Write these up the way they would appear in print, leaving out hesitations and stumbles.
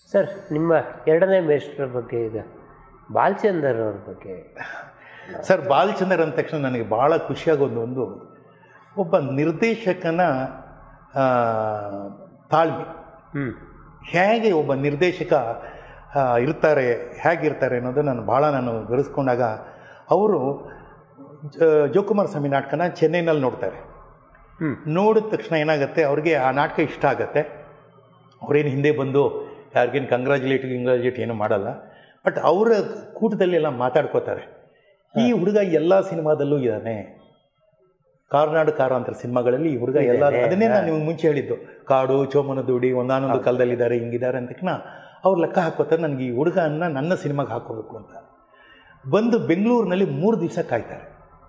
Sir, ನಿಮ್ಮ ಎರಡನೇ ಮೇಸ್ಟ್ರ ಬಗ್ಗೆ ಈಗ ಬಾಲಚಂದರ್ ಅವ್ರ ಬಗ್ಗೆ. ಸರ್, ಬಾಲಚಂದರ್ ಅಂದ ತಕ್ಷಣ ನನಗೆ ಭಾಳ ಖುಷಿಯಾಗೋದು ಒಬ್ಬ ನಿರ್ದೇಶಕನ ತಾಳ್ಮೆ. ಹೇಗೆ ಒಬ್ಬ ನಿರ್ದೇಶಕ ಹೇಗಿರ್ತಾರೆ ಅನ್ನೋದು ನಾನು ಗಮನಿಸ್ಕೊಂಡಾಗ, ಅವರು ಜೋಕುಮಾರ್ ಸ್ವಾಮಿ ನಾಟಕನ ಚೆನ್ನೈನಲ್ಲಿ ನೋಡ್ತಾರೆ. ನೋಡಿದ ತಕ್ಷಣ ಏನಾಗುತ್ತೆ, ಅವ್ರಿಗೆ ಆ ನಾಟಕ ಇಷ್ಟ ಆಗುತ್ತೆ. ಅವ್ರೇನು ಹಿಂದೆ ಬಂದು ಯಾರಿಗೇನು ಕಂಗ್ರ್ಯಾಚುಲೇಟ್ ಏನೂ ಮಾಡಲ್ಲ. ಬಟ್ ಅವರ ಕೂಟದಲ್ಲೆಲ್ಲ ಮಾತಾಡ್ಕೋತಾರೆ. ಈ ಹುಡುಗ ಎಲ್ಲ ಸಿನಿಮಾದಲ್ಲೂ ಇದ್ದಾನೆ, ಕಾರ್ನಾಡು ಕಾರಾಂತರ ಸಿನಿಮಾಗಳಲ್ಲಿ ಈ ಹುಡುಗ ಎಲ್ಲ, ಅದನ್ನೇ ನಾನು ನಿಮ್ಗೆ ಮುಂಚೆ ಹೇಳಿದ್ದು, ಕಾಡು ಚೋಮನ ದೂಡಿ ಒಂದಾನೊಂದು ಕಾಲದಲ್ಲಿದ್ದಾರೆ, ಹಿಂಗಿದ್ದಾರೆ ಅಂತ ತಕ್ಷಣ ಅವ್ರು ಲೆಕ್ಕ ಹಾಕೋತಾರೆ, ನನಗೆ ಈ ಹುಡುಗನ್ನ ನನ್ನ ಸಿನಿಮಾಗೆ ಹಾಕೋಬೇಕು ಅಂತ. ಬಂದು ಬೆಂಗಳೂರಿನಲ್ಲಿ 3 ದಿವಸ ಕಾಯ್ತಾರೆ.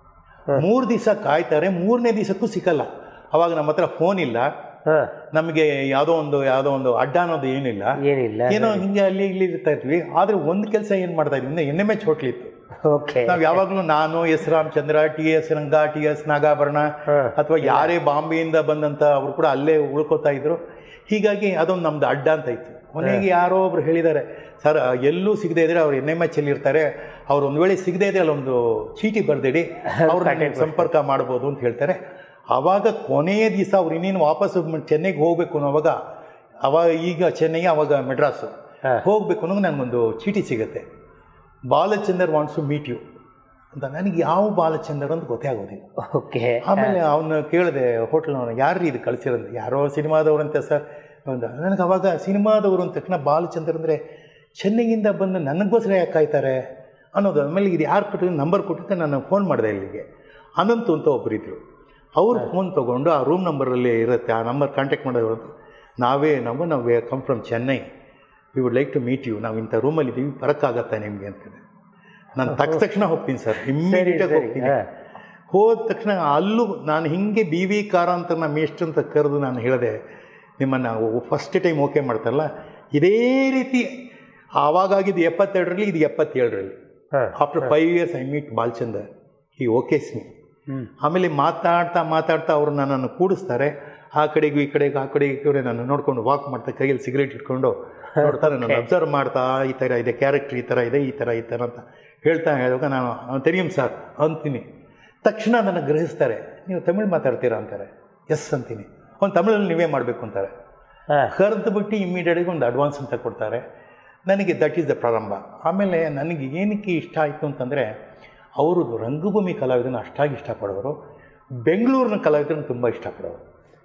3 ದಿವಸ ಕಾಯ್ತಾರೆ. 3ನೇ ದಿವಸಕ್ಕೂ ಸಿಕ್ಕಲ್ಲ. ಅವಾಗ ನಮ್ಮ ಹತ್ರ ಫೋನ್ ಇಲ್ಲ, ನಮಗೆ ಯಾವುದೋ ಒಂದು ಅಡ್ಡ ಅನ್ನೋದು ಏನಿಲ್ಲ, ಏನೋ ಹಿಂಗೆ ಅಲ್ಲಿ ಇಲ್ಲಿ ಇರ್ತಾ ಇದ್ವಿ. ಆದರೆ ಒಂದು ಕೆಲಸ ಏನು ಮಾಡ್ತಾ ಇದ್ವಿ ಅಂದರೆ NMH ಹೋಟ್ಲಿತ್ತು. ನಾವು ಯಾವಾಗಲೂ ನಾನು, S Ramachandra, TS Ranga, TS Nagabharana, ಅಥವಾ ಯಾರೇ ಬಾಂಬೆಯಿಂದ ಬಂದಂಥ ಅವರು ಕೂಡ ಅಲ್ಲೇ ಉಳ್ಕೋತಾ ಇದ್ರು. ಹೀಗಾಗಿ ಅದೊಂದು ನಮ್ದು ಅಡ್ಡ ಅಂತ ಇತ್ತು. ಕೊನೆಗೆ ಯಾರೋ ಒಬ್ರು ಹೇಳಿದ್ದಾರೆ, ಸರ್ ಎಲ್ಲೂ ಸಿಗದೇ ಇದ್ರೆ ಅವ್ರು NMH ಅಲ್ಲಿ ಇರ್ತಾರೆ, ಅವ್ರು ಒಂದು ವೇಳೆ ಸಿಗದೇ ಇದ್ರೆ ಅಲ್ಲೊಂದು ಚೀಟಿ ಬರೆದಿಡಿ, ಅವ್ರನ್ನ ಸಂಪರ್ಕ ಮಾಡ್ಬೋದು ಅಂತ ಹೇಳ್ತಾರೆ. ಆವಾಗ ಕೊನೆಯ ದಿವಸ ಅವ್ರು ಇನ್ನೇನು ವಾಪಸ್ ಚೆನ್ನೈಗೆ ಹೋಗಬೇಕು ಅನ್ನೋವಾಗ, ಈಗ ಚೆನ್ನೈ ಆವಾಗ ಮೆಡ್ರಾಸು ಹೋಗಬೇಕು ಅನ್ನೋದು ನನಗೊಂದು ಚೀಟಿ ಸಿಗುತ್ತೆ, Balachander wants to meet you ಅಂತ. ನನಗೆ ಯಾವ ಬಾಲಚಂದರ್ ಅಂತ ಗೊತ್ತೇ ಆಗೋದಿಲ್ಲ. ಆಮೇಲೆ ಅವನು ಕೇಳಿದೆ ಹೋಟ್ಲ್ನವನು, ಯಾರು ಇದು ಕಳಿಸಿರೋದು? ಯಾರೋ ಸಿನಿಮಾದವ್ರಂತೆ ಸರ್ ಅಂತ. ನನಗೆ ಅವಾಗ ಸಿನಿಮಾದವರು ಅಂದ ತಕ್ಷಣ ಬಾಲಚಂದರ್ ಅಂದರೆ ಚೆನ್ನೈಯಿಂದ ಬಂದು ನನಗೋಸ್ಕರ ಯಾಕೆ ಕಾಯ್ತಾರೆ ಅನ್ನೋದು. ಆಮೇಲೆ ಇದು ಯಾರು ಕೊಟ್ಟಿದ್ದು ನಂಬರ್ ಕೊಟ್ಟಿದ್ದೆ, ನಾನು ಫೋನ್ ಮಾಡಿದೆ ಇಲ್ಲಿಗೆ. ಅನಂತು ಅಂತ ಒಬ್ಬರು ಇದ್ದರು. ಅವ್ರು ಫೋನ್ ತೊಗೊಂಡು ಆ ರೂಮ್ ನಂಬರಲ್ಲಿ ಇರುತ್ತೆ, ಆ ನಂಬರ್ ಕಾಂಟ್ಯಾಕ್ಟ್ ಮಾಡೋರು. ನಾವು come from Chennai, we would like to meet you, ನಾವು ಇಂಥ ರೂಮಲ್ಲಿ ಇದ್ದೀವಿ, ಬರೋಕ್ಕಾಗತ್ತಾ ನಿಮಗೆ ಅಂತ. ನಾನು ತಕ್ಷಣ ಹೋಗ್ತೀನಿ ಸರ್, ಇಮ್ಮಿಡಿಯೇಟಾಗಿ ಹೋಗ್ತೀನಿ. ಹೋದ ತಕ್ಷಣ ಅಲ್ಲೂ ನಾನು ಹಿಂಗೆ BV ಕಾರಾಂತರನ ಮೇಷ್ಟ್ರು ಅಂತ ಕರೆದು ನಾನು ಹೇಳಿದೆ, ನಿಮ್ಮನ್ನು ಫಸ್ಟ್ ಟೈಮ್ ಓಕೆ ಮಾಡ್ತಾರಲ್ಲ, ಇದೇ ರೀತಿ ಆವಾಗಾಗಿದ್ದು 72ರಲ್ಲಿ, ಇದು 77ರಲ್ಲಿ. After 5 years I meet Balachander, he okays me. ಆಮೇಲೆ ಮಾತಾಡ್ತಾ ಅವರು ನನ್ನನ್ನು ಕೂಡಿಸ್ತಾರೆ. ಆ ಕಡೆಗೂ ಈ ಕಡೆ ನಾನು ನೋಡ್ಕೊಂಡು ವಾಕ್ ಮಾಡ್ತಾ, ಕೈಯಲ್ಲಿ ಸಿಗರೇಟ್ ಇಟ್ಕೊಂಡು ನೋಡ್ತಾರೆ, ನಾನು ಅಬ್ಸರ್ವ್ ಮಾಡ್ತಾ, ಈ ಥರ ಇದೆ ಕ್ಯಾರೆಕ್ಟ್ರ್, ಈ ಥರ ಇದೆ, ಈ ಥರ ಅಂತ ಹೇಳುವಾಗ ನಾನು ತೆರಿಯಂ ಸರ್ ಅಂತೀನಿ. ತಕ್ಷಣ ನನಗೆ ಗ್ರಹಿಸ್ತಾರೆ, ನೀವು ತಮಿಳು ಮಾತಾಡ್ತೀರಾ ಅಂತಾರೆ. ಎಸ್ ಅಂತೀನಿ. ಒಂದು ತಮಿಳಲ್ಲಿ ನೀವೇ ಮಾಡಬೇಕು ಅಂತಾರೆ. ಕರೆದುಬಿಟ್ಟು ಇಮ್ಮಿಡಿಯೇಟಾಗಿ ಒಂದು ಅಡ್ವಾನ್ಸ್ ಅಂತ ಕೊಡ್ತಾರೆ ನನಗೆ. ದಟ್ ಈಸ್ ದ ಪ್ರಾರಂಭ. ಆಮೇಲೆ ನನಗೆ ಏನಕ್ಕೆ ಇಷ್ಟ ಆಯಿತು ಅಂತಂದರೆ, ಅವರು ರಂಗಭೂಮಿ ಕಲಾವಿದನ ಅಷ್ಟಾಗಿ ಇಷ್ಟಪಡೋರು, ಬೆಂಗಳೂರಿನ ಕಲಾವಿದರನ್ನು ತುಂಬ ಇಷ್ಟಪಡೋರು.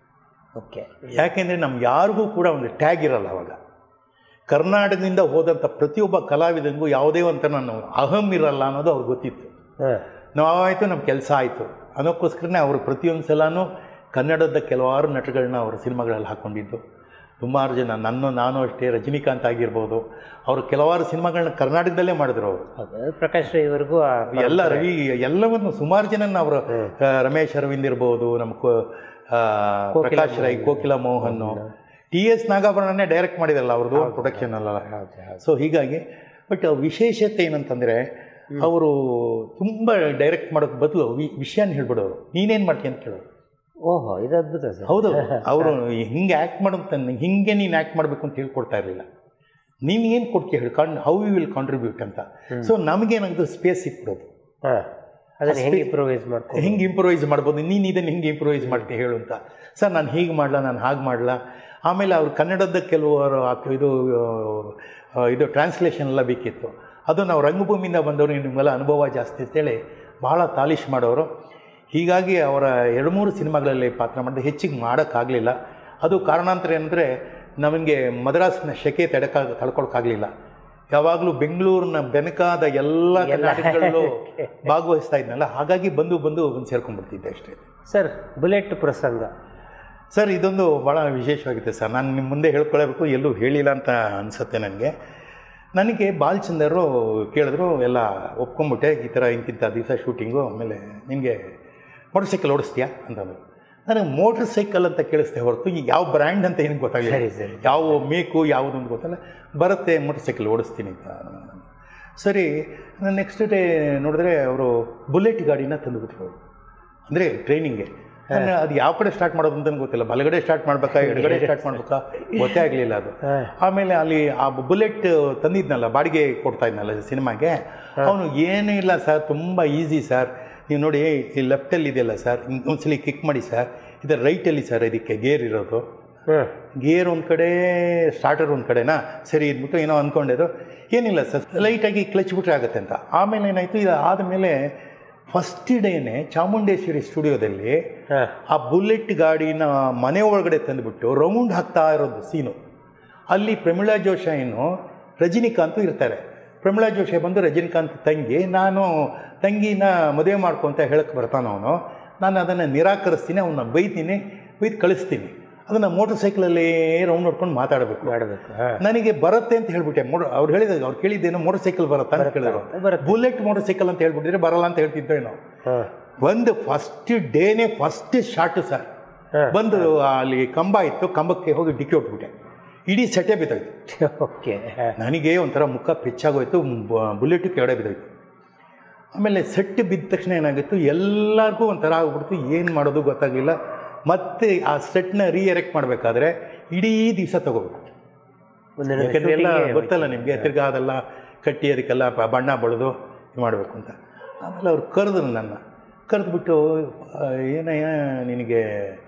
ಯಾಕೆಂದರೆ ನಮ್ಗೆ ಯಾರಿಗೂ ಕೂಡ ಒಂದು ಟ್ಯಾಗ್ ಇರಲ್ಲ. ಅವಾಗ ಕರ್ನಾಟಕದಿಂದ ಹೋದಂಥ ಪ್ರತಿಯೊಬ್ಬ ಕಲಾವಿದನಿಗೂ ಯಾವುದೇ ಒಂಥರ ನಾನು ಅಹಂ ಇರಲ್ಲ ಅನ್ನೋದು ಅವ್ರಿಗೆ ಗೊತ್ತಿತ್ತು. ನಾವಾಯಿತು, ನಮ್ಮ ಕೆಲಸ ಆಯಿತು ಅನ್ನೋಕ್ಕೋಸ್ಕರನೇ ಅವರು ಪ್ರತಿಯೊಂದು ಸಲನೂ ಕನ್ನಡದ ಕೆಲವಾರು ನಟಗಳನ್ನ ಅವರ ಸಿನಿಮಾಗಳಲ್ಲಿ ಹಾಕ್ಕೊಂಡಿದ್ದು. ಸುಮಾರು ಜನ, ನಾನು ಅಷ್ಟೇ, ರಜನಿಕಾಂತ್ ಆಗಿರ್ಬೋದು, ಅವರು ಕೆಲವಾರು ಸಿನಿಮಾಗಳನ್ನ ಕರ್ನಾಟಕದಲ್ಲೇ ಮಾಡಿದ್ರು. ಅವರು ಪ್ರಕಾಶ್ ರೈವರೆಗೂ ಎಲ್ಲವನ್ನು ಸುಮಾರು ಜನ ಅವರು, ರಮೇಶ್ ಅರವಿಂದ್ ಇರ್ಬೋದು, ನಮ್ಮ ಪ್ರಕಾಶ್ ರೈ, ಕೋಕಿಲ ಮೋಹನ್, TS ನಾಗಾಭರಣನೇ ಡೈರೆಕ್ಟ್ ಮಾಡಿದಲ್ಲ ಅವ್ರದ್ದು ಪ್ರೊಡಕ್ಷನ್ ಅಲ್ಲ. ಸೊ ಹೀಗಾಗಿ, ಬಟ್ ವಿಶೇಷತೆ ಏನಂತಂದರೆ, ಅವರು ತುಂಬ ಡೈರೆಕ್ಟ್ ಮಾಡೋಕ್ಕೆ ಬದಲು ವಿಷಯನ ಹೇಳ್ಬಿಡೋರು. ನೀನೇನು ಮಾಡ್ತೀಯ ಅಂತ ಕೇಳೋರು. ಓಹೋ, ಇದು ಅದ್ಭುತ ಸರ್. ಹೌದು, ಅವರು ಹಿಂಗೆ ಆ್ಯಕ್ಟ್ ಮಾಡೋದು, ಹಿಂಗೆ ನೀನು ಆ್ಯಕ್ಟ್ ಮಾಡಬೇಕು ಅಂತ ಹೇಳ್ಕೊಡ್ತಾ ಇರಲಿಲ್ಲ. ನೀನು ಏನು ಕೊಡ್ತೀಯ ಹೇಳಿ, ಹೌ ಯು ವಿಲ್ ಕಾಂಟ್ರಿಬ್ಯೂಟ್ ಅಂತ. ಸೊ ನಮಗೇನಾಗೋದು ಸ್ಪೇಸ್ ಸಿಕ್ಬಿಡೋದು, ಹಿಂಗೆ ಇಂಪ್ರೂವೈಸ್ ಮಾಡ್ಬೋದು. ನೀನು ಇದನ್ನು ಹಿಂಗೆ ಇಂಪ್ರೂವೈಸ್ ಮಾಡ್ತೀಯ ಹೇಳು ಅಂತ. ಸರ್ ನಾನು ಹೀಗೆ ಮಾಡಲ, ನಾನು ಹಾಗೆ ಮಾಡಲ. ಆಮೇಲೆ ಅವ್ರು ಕನ್ನಡದ ಕೆಲವರು ಇದು ಟ್ರಾನ್ಸ್ಲೇಷನ್ ಎಲ್ಲ ಬೇಕಿತ್ತು. ಅದು ನಾವು ರಂಗಭೂಮಿಯಿಂದ ಬಂದವರು, ನಿಮಗೆಲ್ಲ ಅನುಭವ ಜಾಸ್ತಿ ಅಂತೇಳಿ ಭಾಳ ತಾಲೀಶ್ ಮಾಡೋರು. ಹೀಗಾಗಿ ಅವರ 2-3 ಸಿನಿಮಾಗಳಲ್ಲಿ ಪಾತ್ರ ಮಾಡಿದೆ, ಹೆಚ್ಚಿಗೆ ಮಾಡೋಕ್ಕಾಗಲಿಲ್ಲ. ಅದು ಕಾರಣಾಂತರ ಏನಂದರೆ, ನಮಗೆ ಮದ್ರಾಸ್ನ ಶೆಕೆ ತಡ್ಕೊಳಕ್ಕಾಗಲಿಲ್ಲ. ಯಾವಾಗಲೂ ಬೆಂಗಳೂರಿನ ಬೆನಕಾದ ಎಲ್ಲ ಕರ್ನಾಟಕಗಳಲ್ಲೂ ಭಾಗವಹಿಸ್ತಾ ಇದ್ನಲ್ಲ, ಹಾಗಾಗಿ ಬಂದು ಸೇರ್ಕೊಂಡ್ಬಿಡ್ತಿದ್ದೆ ಅಷ್ಟೇ. ಸರ್, ಬುಲೆಟ್ ಪ್ರಸಂಗ ಸರ್, ಇದೊಂದು ಭಾಳ ವಿಶೇಷವಾಗಿದೆ ಸರ್. ನಾನು ನಿಮ್ಮ ಮುಂದೆ ಹೇಳ್ಕೊಳ್ಬೇಕು, ಎಲ್ಲೂ ಹೇಳಿಲ್ಲ ಅಂತ ಅನಿಸುತ್ತೆ ನನಗೆ. ಬಾಲಚಂದರು ಕೇಳಿದ್ರು, ಎಲ್ಲ ಒಪ್ಕೊಂಡ್ಬಿಟ್ಟೆ, ಈ ಥರ ಇಂತಿಂಥ ದಿವಸ ಶೂಟಿಂಗು, ಆಮೇಲೆ ನಿನಗೆ ಮೋಟರ್ ಸೈಕಲ್ ಓಡಿಸ್ತೀಯಾ ಅಂತಂದರು. ನನಗೆ ಮೋಟ್ರ್ ಸೈಕಲ್ ಅಂತ ಕೇಳಿಸ್ದೆ ಹೊರತು ಈಗ ಯಾವ ಬ್ರ್ಯಾಂಡ್ ಅಂತ ಏನಕ್ಕೆ ಗೊತ್ತಾಗಲಿಲ್ಲ, ಯಾವ ಮೇಕು ಯಾವುದು ಅಂತ ಗೊತ್ತಲ್ಲ. ಬರುತ್ತೆ, ಮೋಟರ್ ಸೈಕಲ್ ಓಡಿಸ್ತೀನಿ ಅಂತ. ಸರಿ, ನೆಕ್ಸ್ಟ್ ಡೇ ನೋಡಿದ್ರೆ ಅವರು ಬುಲೆಟ್ ಗಾಡಿನ ತಂದುಬಿಟ್ರು, ಅಂದರೆ ಟ್ರೈನಿಂಗ್ಗೆ. ನಾನು ಅದು ಯಾವ ಕಡೆ ಸ್ಟಾರ್ಟ್ ಮಾಡೋದು ಅಂತಲೂ ಗೊತ್ತಿಲ್ಲ, ಬಲಗಡೆ ಸ್ಟಾರ್ಟ್ ಮಾಡ್ಬೇಕಾ ಎಡಗಡೆ ಸ್ಟಾರ್ಟ್ ಮಾಡ್ಬೇಕಾ ಗೊತ್ತೇ ಆಗಲಿಲ್ಲ ಅದು. ಆಮೇಲೆ ಅಲ್ಲಿ ಆ ಬುಲೆಟ್ ತಂದಿದ್ನಲ್ಲ, ಬಾಡಿಗೆ ಕೊಡ್ತಾ ಇದ್ನಲ್ಲ ಸಿನಿಮಾಗೆ, ಅವನು ಏನೂ ಇಲ್ಲ ಸರ್, ತುಂಬ ಈಸಿ ಸರ್, ನೀವು ನೋಡಿ ಈ ಲೆಫ್ಟಲ್ಲಿ ಇದೆಯಲ್ಲ ಸರ್, ಒಂದ್ಸಲಿ ಕಿಕ್ ಮಾಡಿ ಸರ್, ಇದು ರೈಟಲ್ಲಿ ಸರ್ ಇದಕ್ಕೆ ಗೇರ್ ಇರೋದು, ಗೇರ್ ಒಂದು ಕಡೆ ಸ್ಟಾರ್ಟರ್ ಒಂದು ಕಡೆನಾ, ಸರಿ ಇದ್ಬಿಟ್ಟು ಏನೋ ಅಂದ್ಕೊಂಡಿದ್ದು, ಏನಿಲ್ಲ ಸರ್ ಲೈಟಾಗಿ ಕ್ಲಚ್ ಬಿಟ್ರೆ ಆಗುತ್ತೆ ಅಂತ. ಆಮೇಲೆ ಏನಾಯಿತು, ಇದು ಆದಮೇಲೆ ಫಸ್ಟ್ ಡೇನೆ ಚಾಮುಂಡೇಶ್ವರಿ ಸ್ಟುಡಿಯೋದಲ್ಲಿ ಆ ಬುಲೆಟ್ ಗಾಡಿನ ಮನೆ ಒಳಗಡೆ ತಂದುಬಿಟ್ಟು ರೌಂಡ್ ಹಾಕ್ತಾ ಇರೋದು ಸೀನು. ಅಲ್ಲಿ ಪ್ರಮೀಳಾ ಜೋಶಿ ಏನು ರಜನಿಕಾಂತ್ ಇರ್ತಾರೆ. ಪ್ರಮೀಳಾ ಜೋಶಿ ಬಂದು ರಜನಿಕಾಂತ್ ತಂಗಿ, ನಾನು ತಂಗಿನ ಮದುವೆ ಮಾಡ್ಕೊಂತ ಹೇಳಕ್ಕೆ ಬರ್ತಾನೆ ಅವನು. ನಾನು ಅದನ್ನು ನಿರಾಕರಿಸ್ತೀನಿ, ಅವನ್ನ ಬೈದು ಕಳಿಸ್ತೀನಿ. ಅದನ್ನು ಮೋಟರ್ ಸೈಕಲಲ್ಲಿ ರೌಂಡ್ ನೋಡ್ಕೊಂಡು ಮಾತಾಡಬೇಕು. ನನಗೆ ಬರುತ್ತೆ ಅಂತ ಹೇಳ್ಬಿಟ್ಟೆ. ಅವ್ರು ಹೇಳಿದಾಗ ಅವ್ರು ಕೇಳಿದ್ದೇನೋ ಮೋಟರ್ ಸೈಕಲ್ ಬರುತ್ತಾ ಅಂತ ಕೇಳಿದ್ರು. ಬುಲೆಟ್ ಮೋಟರ್ ಸೈಕಲ್ ಅಂತ ಹೇಳ್ಬಿಟ್ಟಿದ್ರೆ ಬರಲ್ಲ ಅಂತ ಹೇಳ್ತಿದ್ದೆ ನಾವು. ಒಂದು ಫಸ್ಟ್ ಡೇನೇ ಫಸ್ಟ್ ಶಾರ್ಟ್ ಸರ್, ಬಂದು ಅಲ್ಲಿ ಕಂಬ ಇತ್ತು, ಕಂಬಕ್ಕೆ ಹೋಗಿ ಡಿಕ್ಕಿ ಹೊಟ್ಬಿಟ್ಟೆ, ಇಡೀ ಸೆಟ್ಟೇ ಬಿದ್ದೋಯ್ತು. ಓಕೆ, ನನಗೆ ಒಂಥರ ಮುಖ ಪೆಚ್ಚಾಗೋಯ್ತು, ಬುಲೆಟು ಕೆಳಗಡೆ ಬಿದ್ದೋಯ್ತು. ಆಮೇಲೆ ಸೆಟ್ ಬಿದ್ದ ತಕ್ಷಣ ಏನಾಗಿತ್ತು, ಎಲ್ಲರಿಗೂ ಒಂಥರ ಆಗ್ಬಿಡ್ತು, ಏನು ಮಾಡೋದು ಗೊತ್ತಾಗಲಿಲ್ಲ. ಮತ್ತೆ ಆ ಸೆಟ್ನ ರೀಎರೆಕ್ಟ್ ಮಾಡಬೇಕಾದ್ರೆ ಇಡೀ ದಿವಸ ತಗೋಬೇಕು. ಯಾಕೆಂದರೆ ಎಲ್ಲ ಗೊತ್ತಲ್ಲ ನಿಮಗೆ, ತಿರ್ಗಾ ಅದೆಲ್ಲ ಕಟ್ಟಿ ಅದಕ್ಕೆಲ್ಲ ಬಣ್ಣ ಬಳಿದು ಮಾಡಬೇಕು ಅಂತ. ಆಮೇಲೆ ಅವ್ರು ಕರೆದ್ರು, ಕರೆದ್ಬಿಟ್ಟು ಏನಯ್ಯ ನಿನಗೆ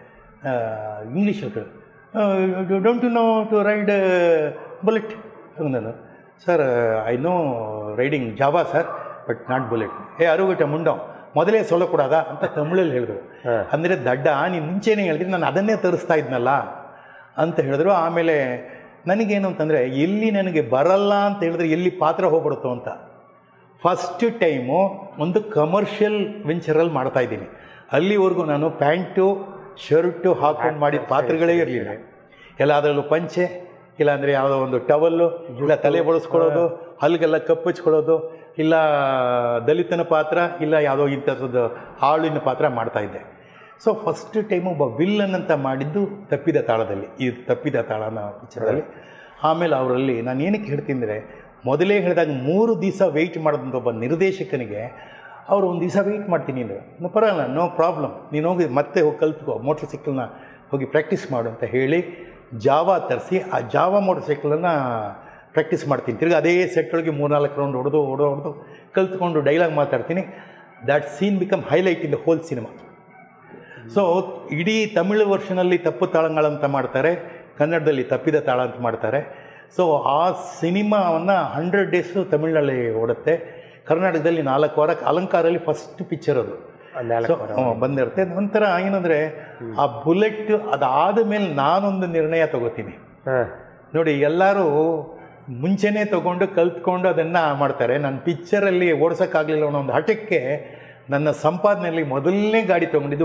ಇಂಗ್ಲೀಷಲ್ಲಿ don't you know to ride Bullet ನಾನು, sir I know riding Jawa sir but not Bullet. ಅರುಗಟ್ಟೆ ಮುಂಡೋ ಮೊದಲೇ ಸೊಲ ಕೊಡೋದ ಅಂತ ತಮಿಳಲ್ಲಿ ಹೇಳಿದ್ರು. ಅಂದರೆ ದಡ್ಡ, ನೀನು ಮುಂಚೆನೇ ಹೇಳಿದ್ರೆ ನಾನು ಅದನ್ನೇ ತರಿಸ್ತಾ ಇದ್ನಲ್ಲ ಅಂತ ಹೇಳಿದ್ರು. ಆಮೇಲೆ ನನಗೇನು ಅಂತಂದರೆ, ಎಲ್ಲಿ ನನಗೆ ಬರಲ್ಲ ಅಂತ ಹೇಳಿದ್ರೆ ಎಲ್ಲಿ ಪಾತ್ರ ಹೋಗ್ಬಿಡುತ್ತೋ ಅಂತ. ಫಸ್ಟ್ ಟೈಮು ಒಂದು ಕಮರ್ಷಿಯಲ್ ವೆಂಚರಲ್ಲಿ ಮಾಡ್ತಾಯಿದ್ದೀನಿ. ಅಲ್ಲಿವರೆಗೂ ನಾನು ಪ್ಯಾಂಟು ಶರ್ಟು ಹಾಕೊಂಡು ಮಾಡಿದ ಪಾತ್ರಗಳೇ ಇರಲಿಲ್ಲ. ಎಲ್ಲಾದ್ರಲ್ಲೂ ಪಂಚೆ, ಇಲ್ಲಾಂದರೆ ಯಾವುದೋ ಒಂದು ಟವಲ್ಲು, ಇಲ್ಲ ತಲೆ ಬಳಸ್ಕೊಳ್ಳೋದು, ಹಲ್ಲಿಗೆಲ್ಲ ಕಪ್ಪಚ್ಕೊಳ್ಳೋದು, ಇಲ್ಲ ದಲಿತನ ಪಾತ್ರ, ಇಲ್ಲ ಯಾವುದೋ ಇಂಥದ್ದು ಆಳಿನ ಪಾತ್ರ ಮಾಡ್ತಾಯಿದ್ದೆ. ಸೊ ಫಸ್ಟ್ ಟೈಮು ಒಬ್ಬ ವಿಲ್ಲನ್ ಅಂತ ಮಾಡಿದ್ದು ತಪ್ಪಿದ ತಾಳದಲ್ಲಿ, ಇದು ತಪ್ಪಿದ ತಾಳನ ಪಿಕ್ಚರಲ್ಲಿ. ಆಮೇಲೆ ಅವರಲ್ಲಿ ನಾನು ಏನಕ್ಕೆ ಹೇಳ್ತಿದ್ರೆ, ಮೊದಲೇ ಹೇಳಿದಾಗ 3 ದಿವಸ ವೆಯ್ಟ್ ಮಾಡೋದಂತ ಒಬ್ಬ ನಿರ್ದೇಶಕನಿಗೆ ಅವರು ಒಂದು ದಿವಸ ವೆಯ್ಟ್ ಮಾಡ್ತೀನಿ ಅಂದರೆ ಪರವಾಗಿಲ್ಲ, ನೋ ಪ್ರಾಬ್ಲಮ್, ನೀನು ಹೋಗಿ ಮತ್ತೆ ಹೋಗಿ ಕಲ್ತ್ಕೋ, ಮೋಟ್ರ್ ಸೈಕಲ್ನ ಹೋಗಿ ಪ್ರಾಕ್ಟೀಸ್ ಮಾಡು ಅಂತ ಹೇಳಿ ಜಾವಾ ತರಿಸಿ ಆ ಜಾವಾ ಮೋಟ್ರ್ ಸೈಕಲನ್ನು ಪ್ರಾಕ್ಟೀಸ್ ಮಾಡ್ತೀನಿ. ತಿರ್ಗಿ ಅದೇ ಸೆಟ್ಗಳಿಗೆ 3-4 ರೌಂಡ್ ಹೊಡೆದು ಕಲ್ತ್ಕೊಂಡು ಡೈಲಾಗ್ ಮಾತಾಡ್ತೀನಿ. That scene become highlight in the whole cinema. So ಇಡೀ ತಮಿಳು ವರ್ಷನಲ್ಲಿ ತಪ್ಪು ತಾಳಗಳಂತ ಮಾಡ್ತಾರೆ, ಕನ್ನಡದಲ್ಲಿ ತಪ್ಪಿದ ತಾಳ ಅಂತ ಮಾಡ್ತಾರೆ. ಸೊ ಆ ಸಿನಿಮಾವನ್ನು 100 ಡೇಸು ತಮಿಳಿನಲ್ಲಿ ಓಡುತ್ತೆ. ಕರ್ನಾಟಕದಲ್ಲಿ 4 ವಾರಕ್ಕೆ ಅಲಂಕಾರಲ್ಲಿ ಫಸ್ಟ್ ಪಿಕ್ಚರ್ ಅದು ಬಂದಿರುತ್ತೆ. ಒಂಥರ ಏನಂದರೆ ಆ ಬುಲೆಟ್ ಅದಾದ ಮೇಲೆ ನಾನೊಂದು ನಿರ್ಣಯ ತಗೋತೀನಿ ನೋಡಿ. ಎಲ್ಲರೂ ಮುಂಚೆನೇ ತೊಗೊಂಡು ಕಲ್ತ್ಕೊಂಡು ಅದನ್ನು ಮಾಡ್ತಾರೆ. ನನ್ನ ಪಿಕ್ಚರಲ್ಲಿ ಓಡ್ಸೋಕ್ಕಾಗಲಿಲ್ಲ ಅನ್ನೋ ಒಂದು ಹಠಕ್ಕೆ ನನ್ನ ಸಂಪಾದನೆಯಲ್ಲಿ ಮೊದಲನೇ ಗಾಡಿ ತೊಗೊಂಡಿದ್ದು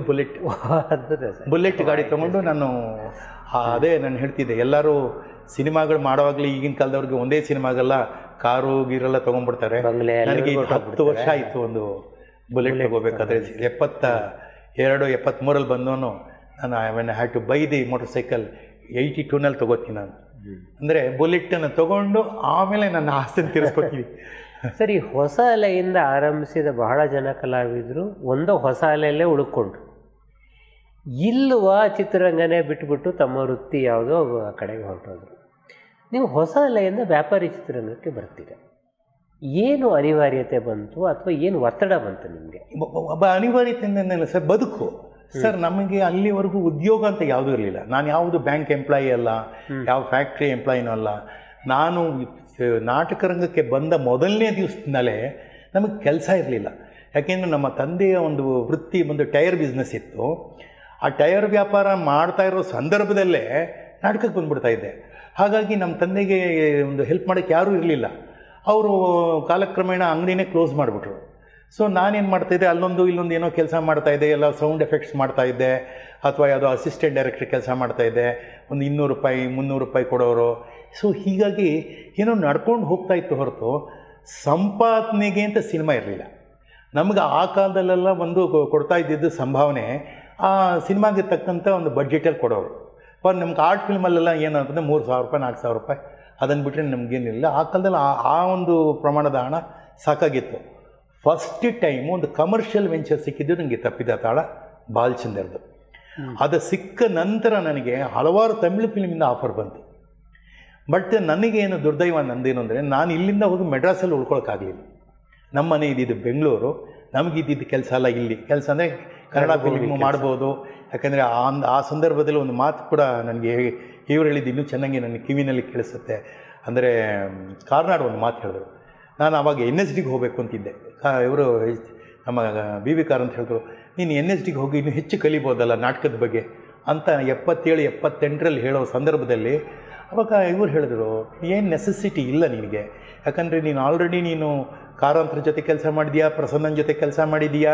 ಬುಲೆಟ್ ಗಾಡಿ ತೊಗೊಂಡು ನಾನು ಅದೇ ನಾನು ಹೇಳ್ತಿದ್ದೆ, ಎಲ್ಲರೂ ಸಿನಿಮಾಗಳು ಮಾಡುವಾಗಲೇ ಈಗಿನ ಕಾಲದವ್ರಿಗೆ ಒಂದೇ ಸಿನಿಮಾಗೆಲ್ಲ ಕಾರು ಗೀರೆಲ್ಲ ತೊಗೊಂಡ್ಬಿಡ್ತಾರೆ. ನನಗೆ 10 ವರ್ಷ ಆಯಿತು ಒಂದು ಬುಲೆಟ್ ತಗೋಬೇಕಾದ್ರೆ. 72-73 ಬಂದವನು ನಾನು I had to buy the motorcycle 82ನಲ್ಲಿ ತೊಗೋತೀನಿ ನಾನು. ಅಂದರೆ ಬುಲೆಟನ್ನು ತೊಗೊಂಡು ಆಮೇಲೆ ನನ್ನ ಆಸ್ತಿನ ತೀರಿಸ್ಕೊತೀನಿ. ಸರಿ, ಹೊಸ ಅಲೆಯಿಂದ ಆರಂಭಿಸಿದ ಬಹಳ ಜನ ಕಲಾವಿದರು ಒಂದು ಹೊಸ ಅಲೆಯಲ್ಲೇ ಉಳ್ಕೊಂಡ್ರು. ಇಲ್ಲುವ ಚಿತ್ರರಂಗನೇ ಬಿಟ್ಬಿಟ್ಟು ತಮ್ಮ ವೃತ್ತಿ ಯಾವುದೋ ಆ ಕಡೆಗೆ ಹೊರಟೋದ್ರು. ನೀವು ಹೊಸ ಅಲೆಯಿಂದ ವ್ಯಾಪಾರಿ ಚಿತ್ರರಂಗಕ್ಕೆ ಬರ್ತೀರ. ಏನು ಅನಿವಾರ್ಯತೆ ಬಂತು ಅಥವಾ ಏನು ಒತ್ತಡ ಬಂತು ನಿಮಗೆ? ಒಬ್ಬ ಅನಿವಾರ್ಯತೆಯಿಂದಲೇ ಸರ್ ಬದುಕು ಸರ್. ನಮಗೆ ಅಲ್ಲಿವರೆಗೂ ಉದ್ಯೋಗ ಅಂತ ಯಾವುದೂ ಇರಲಿಲ್ಲ. ನಾನು ಯಾವುದು ಬ್ಯಾಂಕ್ ಎಂಪ್ಲಾಯಿ ಅಲ್ಲ, ಯಾವ ಫ್ಯಾಕ್ಟ್ರಿ ಎಂಪ್ಲಾಯಿನೂ ಅಲ್ಲ. ನಾನು ನಾಟಕ ರಂಗಕ್ಕೆ ಬಂದ ಮೊದಲನೇ ದಿವಸದಿಂದಲೇ ನಮಗೆ ಕೆಲಸ ಇರಲಿಲ್ಲ. ಯಾಕೆಂದರೆ ನಮ್ಮ ತಂದೆಯ ಒಂದು ವೃತ್ತಿ ಒಂದು ಟೈರ್ ಬಿಸ್ನೆಸ್ ಇತ್ತು. ಆ ಟೈರ್ ವ್ಯಾಪಾರ ಮಾಡ್ತಾ ಇರೋ ಸಂದರ್ಭದಲ್ಲೇ ನಾಟಕಕ್ಕೆ ಬಂದುಬಿಡ್ತಾಯಿದ್ದೆ. ಹಾಗಾಗಿ ನಮ್ಮ ತಂದೆಗೆ ಒಂದು ಹೆಲ್ಪ್ ಮಾಡೋಕ್ಕೆ ಯಾರೂ ಇರಲಿಲ್ಲ. ಅವರು ಕಾಲಕ್ರಮೇಣ ಅಂಗಡಿನೇ ಕ್ಲೋಸ್ ಮಾಡಿಬಿಟ್ರು. ಸೊ ನಾನೇನು ಮಾಡ್ತಾಯಿದ್ದೆ, ಅಲ್ಲೊಂದು ಇಲ್ಲೊಂದು ಏನೋ ಕೆಲಸ ಮಾಡ್ತಾಯಿದ್ದೆ. ಎಲ್ಲ ಸೌಂಡ್ ಎಫೆಕ್ಟ್ಸ್ ಮಾಡ್ತಾಯಿದ್ದೆ, ಅಥವಾ ಯಾವುದೋ ಅಸಿಸ್ಟೆಂಟ್ ಡೈರೆಕ್ಟ್ರ್ ಕೆಲಸ ಮಾಡ್ತಾಯಿದ್ದೆ. ಒಂದು 200 ರೂಪಾಯಿ 300 ರೂಪಾಯಿ ಕೊಡೋರು. ಸೊ ಹೀಗಾಗಿ ಏನೋ ನಡ್ಕೊಂಡು ಹೋಗ್ತಾಯಿತ್ತು ಹೊರತು ಸಂಪಾದನೆಗೆ ಅಂತ ಸಿನಿಮಾ ಇರಲಿಲ್ಲ ನಮಗೆ. ಆ ಕಾಲದಲ್ಲೆಲ್ಲ ಒಂದು ಕೊಡ್ತಾ ಇದ್ದಿದ್ದು ಸಂಭಾವನೆ ಆ ಸಿನಿಮಾಗೆ ತಕ್ಕಂಥ ಒಂದು ಬಡ್ಜೆಟಲ್ಲಿ ಕೊಡೋರು. ನಮ್ಗೆ ಆರ್ಟ್ ಫಿಲ್ಮಲ್ಲೆಲ್ಲ ಏನಂತಂದರೆ 3,000 ರೂಪಾಯಿ 4,000 ರೂಪಾಯಿ, ಅದನ್ನು ಬಿಟ್ಟರೆ ನಮಗೇನಿಲ್ಲ. ಆ ಕಾಲದಲ್ಲಿ ಆ ಒಂದು ಪ್ರಮಾಣದ ಹಣ ಸಾಕಾಗಿತ್ತು. ಫಸ್ಟ್ ಟೈಮು ಒಂದು ಕಮರ್ಷಿಯಲ್ ವೆಂಚರ್ ಸಿಕ್ಕಿದ್ದು ನನಗೆ ತಪ್ಪಿದ ತಾಳ ಬಾಲಚಂದರ್ದು. ಅದು ಸಿಕ್ಕ ನಂತರ ನನಗೆ ಹಲವಾರು ತಮಿಳು ಫಿಲ್ಮಿಂದ ಆಫರ್ ಬಂತು. ಬಟ್ ನನಗೇನು ದುರ್ದೈವ ನಂದೇನು ಅಂದರೆ, ನಾನು ಇಲ್ಲಿಂದ ಹೋಗಿ ಮೆಡ್ರಾಸಲ್ಲಿ ಉಳ್ಕೊಳಕ್ಕಾಗಲಿಲ್ಲ. ನಮ್ಮ ಮನೆ ಇದ್ದಿದ್ದು ಬೆಂಗಳೂರು, ನಮಗಿದ್ದಿದ್ದು ಕೆಲಸ ಅಲ್ಲ ಇಲ್ಲಿ. ಕೆಲಸ ಅಂದರೆ ಕನ್ನಡ ಫಿಲ್ಮು ಮಾಡ್ಬೋದು. ಯಾಕಂದರೆ ಆ ಸಂದರ್ಭದಲ್ಲಿ ಒಂದು ಮಾತು ಕೂಡ ನನಗೆ ಇವ್ರು ಹೇಳಿದ್ದು ಇನ್ನೂ ಚೆನ್ನಾಗಿ ನನಗೆ ಕಿವಿನಲ್ಲಿ ಕೇಳಿಸುತ್ತೆ. ಅಂದರೆ ಕಾರ್ನಾಡ್ ಒಂದು ಮಾತು ಹೇಳಿದ್ರು. ನಾನು ಆವಾಗ NSDಗೆ ಹೋಗಬೇಕು ಅಂತಿದ್ದೆ. ಇವರು ನಮ್ಮ BV ಕಾರ್ ಅಂತ ಹೇಳಿದ್ರು, ನೀನು NSDಗೆ ಹೋಗಿ ಇನ್ನೂ ಹೆಚ್ಚು ಕಲಿಬೋದಲ್ಲ ನಾಟಕದ ಬಗ್ಗೆ ಅಂತ 77, 78ರಲ್ಲಿ ಹೇಳೋ ಸಂದರ್ಭದಲ್ಲಿ ಅವಾಗ ಇವ್ರು ಹೇಳಿದ್ರು, ಏನು ನೆಸೆಸಿಟಿ ಇಲ್ಲ ನಿನಗೆ. ಯಾಕಂದರೆ ನೀನು ಆಲ್ರೆಡಿ ಕಾರಂತರ ಜೊತೆ ಕೆಲಸ ಮಾಡಿದ್ಯಾ, ಪ್ರಸನ್ನನ ಜೊತೆ ಕೆಲಸ ಮಾಡಿದೀಯಾ,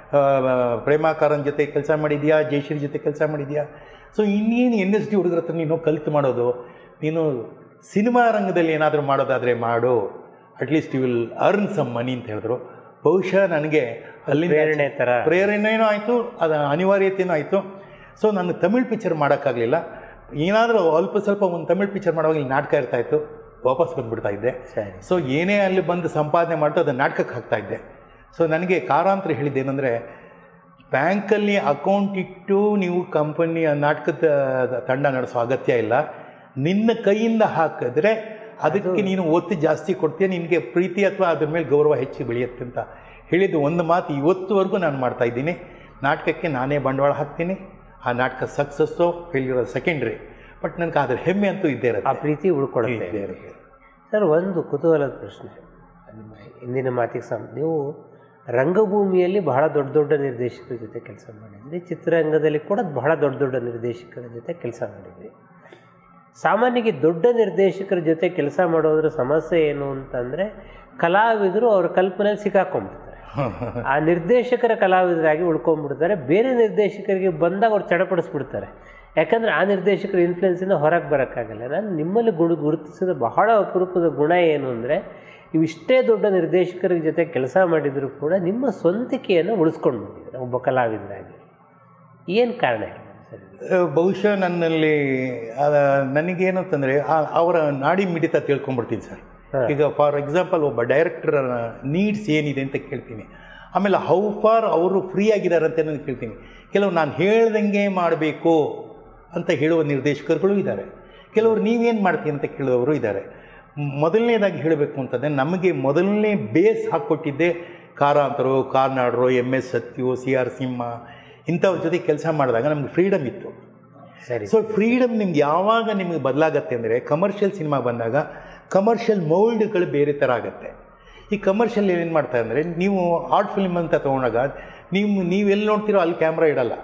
ಪ್ರೇಮಾಕಾರನ ಜೊತೆ ಕೆಲಸ ಮಾಡಿದೀಯಾ, ಜಯಶ್ರೀ ಜೊತೆ ಕೆಲಸ ಮಾಡಿದೀಯಾ. ಸೊ ಇನ್ನೇನು NSD ಹುಡುಗರ ಹತ್ರ ನೀನು ಕಲಿತು ಮಾಡೋದು. ನೀನು ಸಿನಿಮಾ ರಂಗದಲ್ಲಿ ಏನಾದರೂ ಮಾಡೋದಾದರೆ ಮಾಡು, at least you will earn some money ಅಂತ ಹೇಳಿದ್ರು. ಬಹುಶಃ ನನಗೆ ಅಲ್ಲಿಂದ ಪ್ರೇರಣೆನೂ ಆಯಿತು, ಅದು ಅನಿವಾರ್ಯತೆಯೂ ಆಯಿತು. ಸೊ ನಾನು ತಮಿಳ್ ಪಿಕ್ಚರ್ ಮಾಡೋಕ್ಕಾಗಲಿಲ್ಲ. ಏನಾದರೂ ಅಲ್ಪ ಸ್ವಲ್ಪ ಒಂದು ತಮಿಳ್ ಪಿಕ್ಚರ್ ಮಾಡುವಾಗ ಇಲ್ಲಿ ನಾಟಕ ಇರ್ತಾಯಿತ್ತು, ವಾಪಸ್ ಬಂದುಬಿಡ್ತಾ ಇದ್ದೆ. ಸೊ ಏನೇ ಅಲ್ಲಿ ಬಂದು ಸಂಪಾದನೆ ಮಾಡ್ತು ಅದನ್ನು ನಾಟಕಕ್ಕೆ ಹಾಕ್ತಾಯಿದ್ದೆ. ಸೊ ನನಗೆ ಕಾರಾಂತರ ಹೇಳಿದ್ದೇನೆಂದರೆ, ಬ್ಯಾಂಕಲ್ಲಿ ಅಕೌಂಟ್ ಇಟ್ಟು ನೀವು ಕಂಪನಿಯ ನಾಟಕದ ತಂಡ ನಡೆಸೋ ಅಗತ್ಯ ಇಲ್ಲ. ನಿನ್ನ ಕೈಯಿಂದ ಹಾಕಿದ್ರೆ ಅದಕ್ಕೆ ನೀನು ಒತ್ತು ಜಾಸ್ತಿ ಕೊಡ್ತೀಯ, ನಿನಗೆ ಪ್ರೀತಿ ಅಥವಾ ಅದ್ರ ಮೇಲೆ ಗೌರವ ಹೆಚ್ಚು ಬೆಳೆಯುತ್ತೆ ಅಂತ ಹೇಳಿದ್ದು ಒಂದು ಮಾತು ಇವತ್ತುವರೆಗೂ ನಾನು ಮಾಡ್ತಾಯಿದ್ದೀನಿ. ನಾಟಕಕ್ಕೆ ನಾನೇ ಬಂಡವಾಳ ಹಾಕ್ತೀನಿ. ಆ ನಾಟಕ ಸಕ್ಸಸ್ಸು ಫೇಲ್ಯೂರ್ ಸೆಕೆಂಡ್ರಿ, ಬಟ್ ನನಗೆ ಅದ್ರ ಹೆಮ್ಮೆ ಅಂತೂ ಇದ್ದೇ ಇರುತ್ತೆ, ಆ ಪ್ರೀತಿ ಉಳ್ಕೊಳ್ಳುತ್ತೆ ಇದ್ದೇ ಇರುತ್ತೆ. ಸರ್, ಒಂದು ಕುತೂಹಲದ ಪ್ರಶ್ನೆ ನಿಮ್ಮ ಇಂದಿನ ಮಾತಿಗೆ ನೀವು ರಂಗಭೂಮಿಯಲ್ಲಿ ಬಹಳ ದೊಡ್ಡ ದೊಡ್ಡ ನಿರ್ದೇಶಕರ ಜೊತೆ ಕೆಲಸ ಮಾಡಿದ್ರಿ, ಚಿತ್ರರಂಗದಲ್ಲಿ ಕೂಡ ಬಹಳ ದೊಡ್ಡ ದೊಡ್ಡ ನಿರ್ದೇಶಕರ ಜೊತೆ ಕೆಲಸ ಮಾಡಿದ್ರಿ. ಸಾಮಾನ್ಯವಾಗಿ ದೊಡ್ಡ ನಿರ್ದೇಶಕರ ಜೊತೆ ಕೆಲಸ ಮಾಡೋದ್ರ ಸಮಸ್ಯೆ ಏನು ಅಂತಂದರೆ, ಕಲಾವಿದರು ಅವ್ರ ಕಲ್ಪನೆಯಲ್ಲಿ ಸಿಕ್ಕಾಕೊಂಡ್ಬಿಡ್ತಾರೆ. ಆ ನಿರ್ದೇಶಕರ ಕಲಾವಿದರಾಗಿ ಉಳ್ಕೊಂಡ್ಬಿಡ್ತಾರೆ. ಬೇರೆ ನಿರ್ದೇಶಕರಿಗೆ ಬಂದಾಗ ಅವ್ರು ಚಡಪಡಿಸ್ಬಿಡ್ತಾರೆ. ಯಾಕಂದರೆ ಆ ನಿರ್ದೇಶಕರ ಇನ್ಫ್ಲುಯೆನ್ಸಿಂದ ಹೊರಗೆ ಬರೋಕ್ಕಾಗಲ್ಲ. ನಾನು ನಿಮ್ಮಲ್ಲಿ ಗುರುತಿಸಿದ ಬಹಳ ಅಪರೂಪದ ಗುಣ ಏನು ಅಂದರೆ, ನೀವು ಇಷ್ಟೇ ದೊಡ್ಡ ನಿರ್ದೇಶಕರ ಜೊತೆ ಕೆಲಸ ಮಾಡಿದರೂ ಕೂಡ ನಿಮ್ಮ ಸ್ವಂತಿಕೆಯನ್ನು ಉಳಿಸ್ಕೊಂಡು ಬಂದಿದ್ದಾರೆ ಒಬ್ಬ ಕಲಾವಿದರಾಗಿ. ಏನು ಕಾರಣ ಸರ್? ಬಹುಶಃ ನನ್ನಲ್ಲಿ ನನಗೇನು ಅಂತಂದರೆ, ಅವರ ನಾಡಿ ಮಿಡಿತ ತಿಳ್ಕೊಂಡ್ಬಿಡ್ತೀನಿ ಸರ್. ಈಗ ಫಾರ್ ಎಕ್ಸಾಂಪಲ್ ಒಬ್ಬ ಡೈರೆಕ್ಟರ್ ನೀಡ್ಸ್ ಏನಿದೆ ಅಂತ ಕೇಳ್ತೀನಿ. ಆಮೇಲೆ ಹೌ ಫಾರ್ ಅವರು ಫ್ರೀ ಆಗಿದ್ದಾರೆ ಅಂತ ನಾನು ಕೇಳ್ತೀನಿ. ಕೆಲವು ನಾನು ಹೇಳ್ದಂಗೆ ಮಾಡಬೇಕು ಅಂತ ಹೇಳುವ ನಿರ್ದೇಶಕರುಗಳು ಇದ್ದಾರೆ. ಕೆಲವರು ನೀವೇನು ಮಾಡ್ತೀನಿ ಅಂತ ಕೇಳುವವರು ಇದ್ದಾರೆ. ಮೊದಲನೇದಾಗಿ ಹೇಳಬೇಕು ಅಂತಂದರೆ, ನಮಗೆ ಮೊದಲನೇ ಬೇಸ್ ಹಾಕ್ಕೊಟ್ಟಿದ್ದೆ ಕಾರಾಂತರು, ಕಾರ್ನಾಡರು, MS ಸತ್ಯು, CR ಸಿಂಹ ಇಂಥವ್ರ ಜೊತೆ ಕೆಲಸ ಮಾಡಿದಾಗ ನಮಗೆ ಫ್ರೀಡಮ್ ಇತ್ತು. ಸರಿ. ಸೊ ಫ್ರೀಡಮ್ ನಿಮ್ಗೆ ಯಾವಾಗ ನಿಮಗೆ ಬದಲಾಗತ್ತೆ ಅಂದರೆ, ಕಮರ್ಷಿಯಲ್ ಸಿನಿಮಾ ಬಂದಾಗ ಕಮರ್ಷಿಯಲ್ ಮೌಲ್ಡ್ಗಳು ಬೇರೆ ಥರ ಆಗುತ್ತೆ. ಈ ಕಮರ್ಷಿಯಲ್ ಏನು ಮಾಡ್ತಾರೆ ಅಂದರೆ, ನೀವು ಆರ್ಟ್ ಫಿಲ್ಮ್ ಅಂತ ತೊಗೊಂಡಾಗ ನೀವೆಲ್ಲಿ ನೋಡ್ತೀರೋ ಅಲ್ಲಿ ಕ್ಯಾಮ್ರಾ ಇಡಲ್ಲ.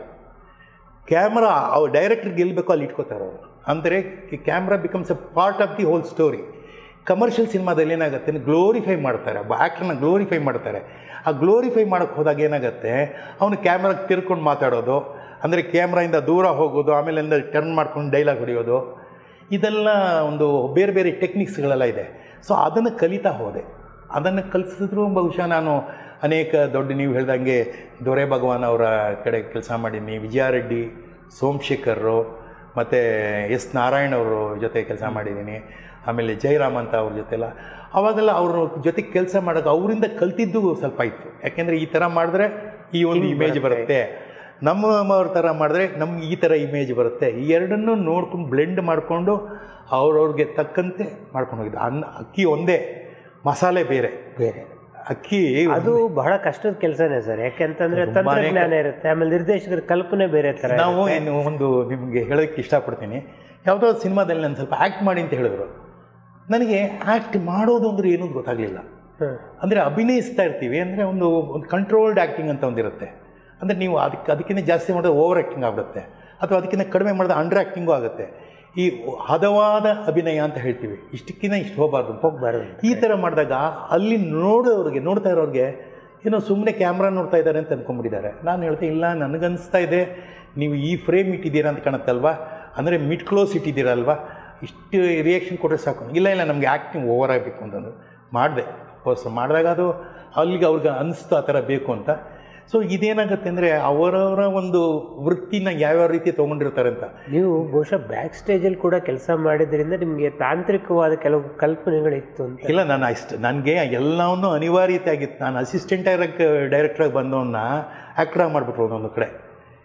ಕ್ಯಾಮ್ರಾ ಅವ್ರು ಡೈರೆಕ್ಟ್ರಿಗೆ ಗೆಲ್ಲಬೇಕು ಅಲ್ಲಿ ಇಟ್ಕೋತಾರೆ ಅವರು. ಅಂದರೆ ಈ camera becomes a part of the whole story. Commercial ಸಿನಿಮಾದಲ್ಲಿ ಏನಾಗುತ್ತೆ, ಗ್ಲೋರಿಫೈ ಮಾಡ್ತಾರೆ, ಆ್ಯಕ್ಟ್ರನ್ನ ಗ್ಲೋರಿಫೈ ಮಾಡ್ತಾರೆ. ಆ ಗ್ಲೋರಿಫೈ ಮಾಡೋಕ್ಕೆ ಹೋದಾಗ ಏನಾಗುತ್ತೆ, ಅವನು ಕ್ಯಾಮ್ರಾಗೆ ತಿರ್ಕೊಂಡು ಮಾತಾಡೋದು, ಅಂದರೆ ಕ್ಯಾಮ್ರಾಯಿಂದ ದೂರ ಹೋಗೋದು, ಆಮೇಲಿಂದ ಟರ್ನ್ ಮಾಡ್ಕೊಂಡು ಡೈಲಾಗ್ ಹೊಡೆಯೋದು, ಇದೆಲ್ಲ ಒಂದು ಬೇರೆ ಬೇರೆ ಟೆಕ್ನಿಕ್ಸ್ಗಳೆಲ್ಲ ಇದೆ. ಸೊ ಅದನ್ನು ಕಲಿತಾ ಹೋದೆ. ಅದನ್ನು ಕಲಿಸಿದ್ರು ಬಹುಶಃ ನಾನು ಅನೇಕ ದೊಡ್ಡ, ನೀವು ಹೇಳ್ದಂಗೆ ದೊರೆ ಭಗವಾನ್ ಅವರ ಕಡೆ ಕೆಲಸ ಮಾಡೀನಿ, ವಿಜಯಾರೆಡ್ಡಿ, ಸೋಮಶೇಖರರು ಮತ್ತು S ನಾರಾಯಣ್ ಅವರ ಜೊತೆ ಕೆಲಸ ಮಾಡಿದ್ದೀನಿ. ಆಮೇಲೆ ಜಯರಾಮ್ ಅಂತ ಅವ್ರ ಜೊತೆಲ್ಲ ಅವಾಗೆಲ್ಲ ಅವ್ರ ಜೊತೆ ಕೆಲಸ ಮಾಡೋದು ಅವರಿಂದ ಕಲ್ತಿದ್ದು ಸ್ವಲ್ಪ ಇತ್ತು. ಯಾಕೆಂದರೆ ಈ ಥರ ಮಾಡಿದ್ರೆ ಈ ಒಂದು ಇಮೇಜ್ ಬರುತ್ತೆ, ನಮ್ಮವ್ರ ಥರ ಮಾಡಿದ್ರೆ ನಮ್ಗೆ ಈ ಥರ ಇಮೇಜ್ ಬರುತ್ತೆ. ಈ ಎರಡನ್ನೂ ನೋಡ್ಕೊಂಡು ಬ್ಲೆಂಡ್ ಮಾಡಿಕೊಂಡು ಅವ್ರವ್ರಿಗೆ ತಕ್ಕಂತೆ ಮಾಡ್ಕೊಂಡು ಹೋಗಿದ್ದು. ಅಕ್ಕಿ ಒಂದೇ, ಮಸಾಲೆ ಬೇರೆ ಬೇರೆ. ಅಕ್ಕಿ ಅದು ಬಹಳ ಕಷ್ಟದ ಕೆಲಸನೇ ಸರ್. ಯಾಕೆಂತಂದರೆ ತಂತ್ರಜ್ಞಾನ ಇರುತ್ತೆ, ಆಮೇಲೆ ನಿರ್ದೇಶಕರ ಕಲ್ಪನೆ ಬೇರೆ ಥರ. ನಾವು ಏನು ಒಂದು ನಿಮಗೆ ಹೇಳೋಕ್ಕೆ ಇಷ್ಟಪಡ್ತೀನಿ, ಯಾವುದೋ ಸಿನಿಮಾದಲ್ಲಿ ನಾನು ಸ್ವಲ್ಪ ಆ್ಯಕ್ಟ್ ಮಾಡಿ ಅಂತ ಹೇಳಿದ್ರು. ನನಗೆ ಆ್ಯಕ್ಟ್ ಮಾಡೋದು ಅಂದರೆ ಏನೂ ಗೊತ್ತಾಗಲಿಲ್ಲ. ಅಂದರೆ ಅಭಿನಯಿಸ್ತಾ ಇರ್ತೀವಿ ಅಂದರೆ ಒಂದು ಕಂಟ್ರೋಲ್ಡ್ ಆ್ಯಕ್ಟಿಂಗ್ ಅಂತ ಒಂದಿರುತ್ತೆ. ಅಂದರೆ ನೀವು ಅದಕ್ಕಿಂತ ಜಾಸ್ತಿ ಮಾಡಿದ್ರೆ ಓವರ್ ಆ್ಯಕ್ಟಿಂಗ್ ಆಗುತ್ತೆ, ಅಥವಾ ಅದಕ್ಕಿಂತ ಕಡಿಮೆ ಮಾಡಿದ್ರೆ ಅಂಡರ್ ಆ್ಯಕ್ಟಿಂಗು ಆಗುತ್ತೆ. ಈ ಹದವಾದ ಅಭಿನಯ ಅಂತ ಹೇಳ್ತೀವಿ, ಇಷ್ಟಕ್ಕಿಂತ ಇಷ್ಟು ಹೋಗಬಾರ್ದು. ಈ ಥರ ಮಾಡಿದಾಗ ಅಲ್ಲಿ ನೋಡ್ತಾ ಇರೋರಿಗೆ ಏನೋ ಸುಮ್ಮನೆ ಕ್ಯಾಮ್ರಾ ನೋಡ್ತಾ ಇದ್ದಾರೆ ಅಂತ ಅಂದ್ಕೊಂಡ್ಬಿಟ್ಟಿದ್ದಾರೆ. ನಾನು ಹೇಳ್ತೀನಿ, ಇಲ್ಲ, ನನಗನ್ನಿಸ್ತಾ ಇದೆ ನೀವು ಈ ಫ್ರೇಮ್ ಇಟ್ಟಿದ್ದೀರಾ ಅಂತ ಕಾಣುತ್ತಲ್ವಾ, ಅಂದರೆ ಮಿಡ್ ಕ್ಲೋಸ್ ಇಟ್ಟಿದ್ದೀರಲ್ವಾ, ಇಷ್ಟು ರಿಯಾಕ್ಷನ್ ಕೊಟ್ಟರೆ ಸಾಕು. ಇಲ್ಲ ನಮಗೆ ಆ್ಯಕ್ಟಿಂಗ್ ಓವರ್ ಆಗಬೇಕು ಅಂತಂದು ಮಾಡಿದೆ. ಮಾಡಿದಾಗ ಅದು ಅಲ್ಲಿಗೆ ಅವ್ರಿಗೆ ಅನ್ನಿಸ್ತು ಆ ಥರ ಬೇಕು ಅಂತ. ಸೊ ಇದೇನಾಗುತ್ತೆ ಅಂದರೆ ಅವರವರ ಒಂದು ವೃತ್ತಿನ ಯಾವ್ಯಾವ ರೀತಿ ತೊಗೊಂಡಿರ್ತಾರೆ ಅಂತ. ನೀವು ಬಹುಶಃ ಬ್ಯಾಕ್ ಸ್ಟೇಜಲ್ಲಿ ಕೂಡ ಕೆಲಸ ಮಾಡಿದ್ರಿಂದ ನಿಮಗೆ ತಾಂತ್ರಿಕವಾದ ಕೆಲವು ಕಲ್ಪನೆಗಳಿತ್ತು ಅಂತ. ಇಲ್ಲ, ನನಗೆ ಎಲ್ಲವನ್ನೂ ಅನಿವಾರ್ಯತೆ ಆಗಿತ್ತು. ನಾನು ಅಸಿಸ್ಟೆಂಟ್ ಡೈರೆಕ್ಟ್ರಾಗಿ ಬಂದವನ್ನ ಆ್ಯಕ್ಟ್ರಾಗಿ ಮಾಡಿಬಿಟ್ರು ಒಂದೊಂದು ಕಡೆ.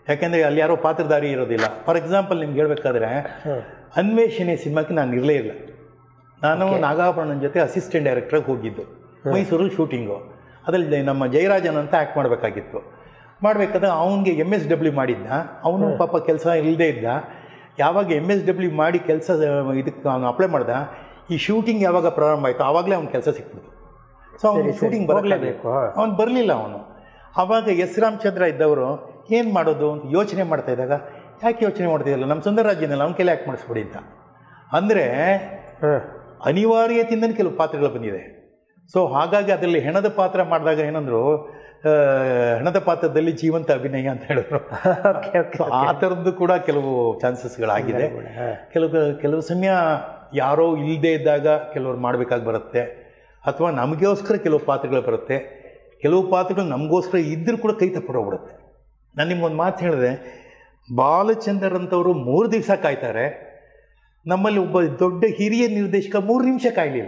ಯಾಕೆಂದರೆ ಅಲ್ಲಿ ಯಾರೋ ಪಾತ್ರಧಾರಿ ಇರೋದಿಲ್ಲ. ಫಾರ್ ಎಕ್ಸಾಂಪಲ್ ನಿಮ್ಗೆ ಹೇಳ್ಬೇಕಾದ್ರೆ ಅನ್ವೇಷಣೆ ಸಿನಿಮಾಕ್ಕೆ ನಾನು ಇರಲೇ ಇಲ್ಲ. ನಾನು ನಾಗಾಭರಣನ ಜೊತೆ ಅಸಿಸ್ಟೆಂಟ್ ಡೈರೆಕ್ಟ್ರಾಗಿ ಹೋಗಿದ್ದು ಮೈಸೂರಲ್ಲಿ ಶೂಟಿಂಗು. ಅದರಲ್ಲಿ ನಮ್ಮ ಜಯರಾಜನ್ ಅಂತ ಆ್ಯಕ್ಟ್ ಮಾಡಬೇಕಾಗಿತ್ತು. ಮಾಡಬೇಕಾದ್ರೆ ಅವನಿಗೆ MSW ಮಾಡಿದ್ದ. ಅವನು ಪಾಪ ಕೆಲಸ ಇಲ್ಲದೇ ಇದ್ದ. ಯಾವಾಗ MSW ಮಾಡಿ ಕೆಲಸ ಇದಕ್ಕೆ ಅವನು ಅಪ್ಲೈ ಮಾಡ್ದ, ಈ ಶೂಟಿಂಗ್ ಯಾವಾಗ ಪ್ರಾರಂಭ ಆಯಿತು ಆವಾಗಲೇ ಅವ್ನ ಕೆಲಸ ಸಿಕ್ಬಿಡ್ತು. ಸೊ ಅವನು ಶೂಟಿಂಗ್ ಬರಲೇಬೇಕು. ಅವನು ಬರಲಿಲ್ಲ. ಅವನು ಆವಾಗ ಎಸ್ ರಾಮಚಂದ್ರ ಇದ್ದವರು ಏನು ಮಾಡೋದು ಅಂತ ಯೋಚನೆ ಮಾಡ್ತಾ ಇದ್ದಾಗ, ಯಾಕೆ ಯೋಚನೆ ಮಾಡ್ತಿದ್ದಲ್ಲ, ನಮ್ಮ ಸುಂದರರಾಜನಲ್ಲ ಅವ್ನ ಕೈಲಿ ಆ್ಯಕ್ಟ್ ಮಾಡಿಸ್ಬಿಡಿ ಅಂತ. ಅಂದರೆ ಅನಿವಾರ್ಯತೆಯಿಂದಲೇ ಕೆಲವು ಪಾತ್ರಗಳು ಬಂದಿದೆ. ಸೊ ಹಾಗಾಗಿ ಅದರಲ್ಲಿ ಹೆಣದ ಪಾತ್ರ ಮಾಡಿದಾಗ ಏನಂದ್ರು, ಹೆಣದ ಪಾತ್ರದಲ್ಲಿ ಜೀವಂತ ಅಭಿನಯ ಅಂತ ಹೇಳಿದ್ರು. ಆ ಥರದ್ದು ಕೂಡ ಕೆಲವು ಚಾನ್ಸಸ್ಗಳಾಗಿದೆ. ಕೆಲವು ಸಮಯ ಯಾರೋ ಇಲ್ಲದೇ ಇದ್ದಾಗ ಕೆಲವ್ರು ಮಾಡಬೇಕಾಗಿ ಬರುತ್ತೆ, ಅಥವಾ ನಮಗೋಸ್ಕರ ಕೆಲವು ಪಾತ್ರಗಳು ಬರುತ್ತೆ. ಕೆಲವು ಪಾತ್ರಗಳು ನಮಗೋಸ್ಕರ ಇದ್ದರೂ ಕೂಡ ಕೈ ತಪ್ಪಿಡೋಗ್ಬಿಡುತ್ತೆ. ನಾನು ನಿಮ್ಗೊಂದು ಮಾತು ಹೇಳಿದೆ, ಬಾಲಚಂದರ್ ಅಂತವರು 3 ದಿವಸ ಕಾಯ್ತಾರೆ. ನಮ್ಮಲ್ಲಿ ಒಬ್ಬ ದೊಡ್ಡ ಹಿರಿಯ ನಿರ್ದೇಶಕ 3 ನಿಮಿಷ ಕಾಯಲಿಲ್ಲ.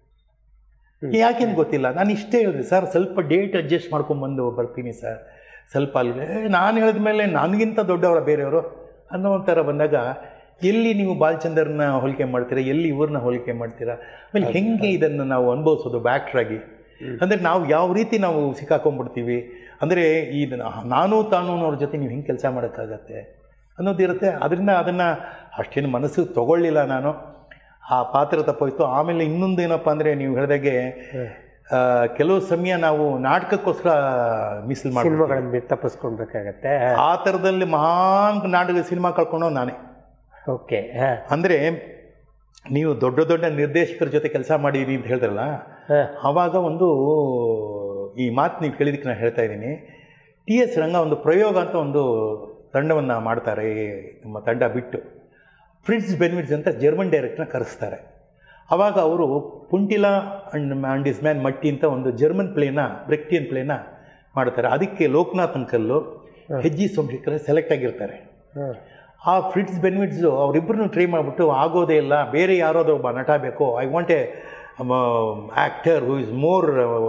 ಯಾಕೆಂದು ಗೊತ್ತಿಲ್ಲ. ನಾನು ಇಷ್ಟೇ ಹೇಳಿದೆ, ಸರ್ ಸ್ವಲ್ಪ ಡೇಟ್ ಅಡ್ಜಸ್ಟ್ ಮಾಡ್ಕೊಂಬಂದು ಬರ್ತೀನಿ ಸರ್, ಸ್ವಲ್ಪ ಅಲ್ಲಿಗೆ. ನಾನು ಹೇಳಿದ ಮೇಲೆ ನನಗಿಂತ ದೊಡ್ಡವರ ಬೇರೆಯವರು ಅನ್ನೋ ಒಂಥರ ಬಂದಾಗ, ಎಲ್ಲಿ ನೀವು ಬಾಲಚಂದರ್ನ ಹೋಲಿಕೆ ಮಾಡ್ತೀರಾ, ಎಲ್ಲಿ ಇವ್ರನ್ನ ಹೋಲಿಕೆ ಮಾಡ್ತೀರಾ, ಆಮೇಲೆ ಹೆಂಗೆ ಇದನ್ನು ನಾವು ಅನುಭವಿಸೋದು ಬ್ಯಾಕ್ಟ್ರಾಗಿ. ಅಂದರೆ ನಾವು ಯಾವ ರೀತಿ ನಾವು ಸಿಕ್ಕಾಕೊಂಡ್ಬಿಡ್ತೀವಿ. ಅಂದರೆ ಈ ನಾನು ತಾನೂನವ್ರ ಜೊತೆ ನೀವು ಹೆಂಗೆ ಕೆಲಸ ಮಾಡೋಕ್ಕಾಗತ್ತೆ ಅನ್ನೋದಿರುತ್ತೆ. ಅದರಿಂದ ಅದನ್ನು ಅಷ್ಟೇನು ಮನಸ್ಸಿಗೆ ತೊಗೊಳ್ಳಿಲ್ಲ ನಾನು. ಆ ಪಾತ್ರ ತಪ್ಪೋಯ್ತು. ಆಮೇಲೆ ಇನ್ನೊಂದು ಏನಪ್ಪ ಅಂದರೆ, ನೀವು ಹೇಳಿದಾಗೆ ಕೆಲವು ಸಮಯ ನಾವು ನಾಟಕಕ್ಕೋಸ್ಕರ ಮೀಸಲು ಮಾಡಿ ತಪ್ಪಿಸ್ಕೊಳ್ಬೇಕಾಗತ್ತೆ. ಆ ಥರದಲ್ಲಿ ಮಹಾನ್ ನಾಟಕ ಸಿನಿಮಾ ಕಳ್ಕೊಂಡೋ ನಾನೇ. ಓಕೆ. ಅಂದರೆ ನೀವು ದೊಡ್ಡ ದೊಡ್ಡ ನಿರ್ದೇಶಕರ ಜೊತೆ ಕೆಲಸ ಮಾಡಿರಿ ಅಂತ ಹೇಳಿದ್ರಲ್ಲ, ಆವಾಗ ಒಂದು ಈ ಮಾತು ನೀವು ಕೇಳಿದಕ್ಕೆ ನಾನು ಹೇಳ್ತಾ ಇದ್ದೀನಿ. TS ರಂಗ ಒಂದು ಪ್ರಯೋಗ ಅಂತ ಒಂದು ತಂಡವನ್ನು ಮಾಡ್ತಾರೆ. ನಮ್ಮ ತಂಡ ಬಿಟ್ಟು ಫ್ರಿಟ್ಸ್ ಬೆನ್ವಿಟ್ಸ್ ಅಂತ ಜರ್ಮನ್ ಡೈರೆಕ್ಟ್ರನ್ನ ಕರೆಸ್ತಾರೆ. ಆವಾಗ ಅವರು ಪುಂಟಿಲಾ ಅಂಡ್ ಇಸ್ ಮ್ಯಾನ್ ಮಟ್ಟಿ ಅಂತ ಒಂದು ಜರ್ಮನ್ ಪ್ಲೇನ, ಬ್ರೆಕ್ಟಿಯನ್ ಪ್ಲೇನ ಮಾಡ್ತಾರೆ. ಅದಕ್ಕೆ ಲೋಕನಾಥ್ ಅಂಕಲ್ಲು, ಹೆಜ್ಜಿ ಸೋಮಶೇಖರ್ ಸೆಲೆಕ್ಟ್ ಆಗಿರ್ತಾರೆ. ಆ ಫ್ರಿಟ್ಸ್ ಬೆನ್ವಿಟ್ಸು ಅವರಿಬ್ಬರನ್ನು ಟ್ರೈ ಮಾಡಿಬಿಟ್ಟು, ಆಗೋದೇ ಇಲ್ಲ, ಬೇರೆ ಯಾರಾದರೂ ಒಬ್ಬ ನಟ ಬೇಕು, I want a actor who is more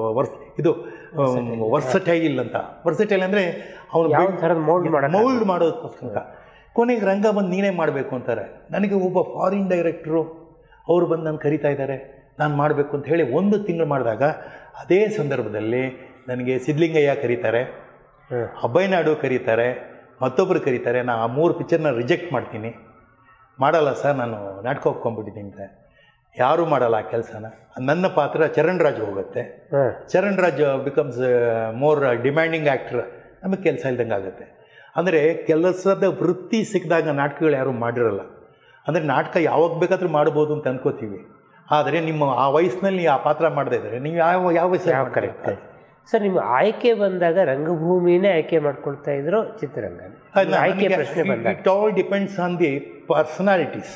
versatile ಅಂತ. ವರ್ಸಟೈಲ್ ಅಂದರೆ ಅವನು ಮೌಲ್ಡ್ ಮಾಡೋದಕ್ಕೋಸ್ಕರ. ಕೊನೆಗೆ ರಂಗ ಬಂದು ನೀನೇ ಮಾಡಬೇಕು ಅಂತಾರೆ. ನನಗೆ ಒಬ್ಬ ಫಾರಿನ್ ಡೈರೆಕ್ಟ್ರು ಅವರು ಬಂದು ನಾನು ಕರಿತಾ ಇದ್ದಾರೆ, ನಾನು ಮಾಡಬೇಕು ಅಂತ ಹೇಳಿ 1 ತಿಂಗಳು ಮಾಡಿದಾಗ, ಅದೇ ಸಂದರ್ಭದಲ್ಲಿ ನನಗೆ ಸಿದ್ಲಿಂಗಯ್ಯ ಕರೀತಾರೆ, ಅಬ್ಬಯ್ಯನಾಡು ಕರೀತಾರೆ, ಮತ್ತೊಬ್ಬರು ಕರೀತಾರೆ. ನಾನು ಆ 3 ಪಿಕ್ಚರ್ನ ರಿಜೆಕ್ಟ್ ಮಾಡ್ತೀನಿ, ಮಾಡಲ್ಲ ಸರ್, ನಾನು ನಾಟಕ ಒಪ್ಕೊಂಡ್ಬಿಟ್ಟಿದ್ದೀನಿ ಅಂತ. ಯಾರೂ ಮಾಡಲ್ಲ ಆ ಕೆಲಸನ. ನನ್ನ ಪಾತ್ರ ಚರಣ್ ರಾಜ್ ಹೋಗುತ್ತೆ. Charan Raj becomes more demanding actor. ನಮಗೆ ಕೆಲಸ ಇಲ್ದಂಗೆ ಆಗುತ್ತೆ. ಅಂದರೆ ಕೆಲಸದ ವೃತ್ತಿ ಸಿಕ್ಕಿದಾಗ ನಾಟಕಗಳು ಯಾರೂ ಮಾಡಿರಲ್ಲ. ಅಂದರೆ ನಾಟಕ ಯಾವಾಗ ಬೇಕಾದರೂ ಮಾಡ್ಬೋದು ಅಂತ ಅನ್ಕೋತೀವಿ. ಆದರೆ ನಿಮ್ಮ ಆ ವಯಸ್ಸಿನಲ್ಲಿ ಆ ಪಾತ್ರ ಮಾಡದೇ ಇದ್ದರೆ ನೀವು ಯಾವ ವಯಸ್ಸು ಕರೆಕ್ಟ್ ಸರ್. ನಿಮ್ಮ ಆಯ್ಕೆ ಬಂದಾಗ ರಂಗಭೂಮಿನೇ ಆಯ್ಕೆ ಮಾಡ್ಕೊಳ್ತಾ ಇದ್ರು, ಚಿತ್ರರಂಗ ಆಯ್ಕೆ ಪ್ರಶ್ನೆ ಬಂದಾಗ it all depends on the personalities.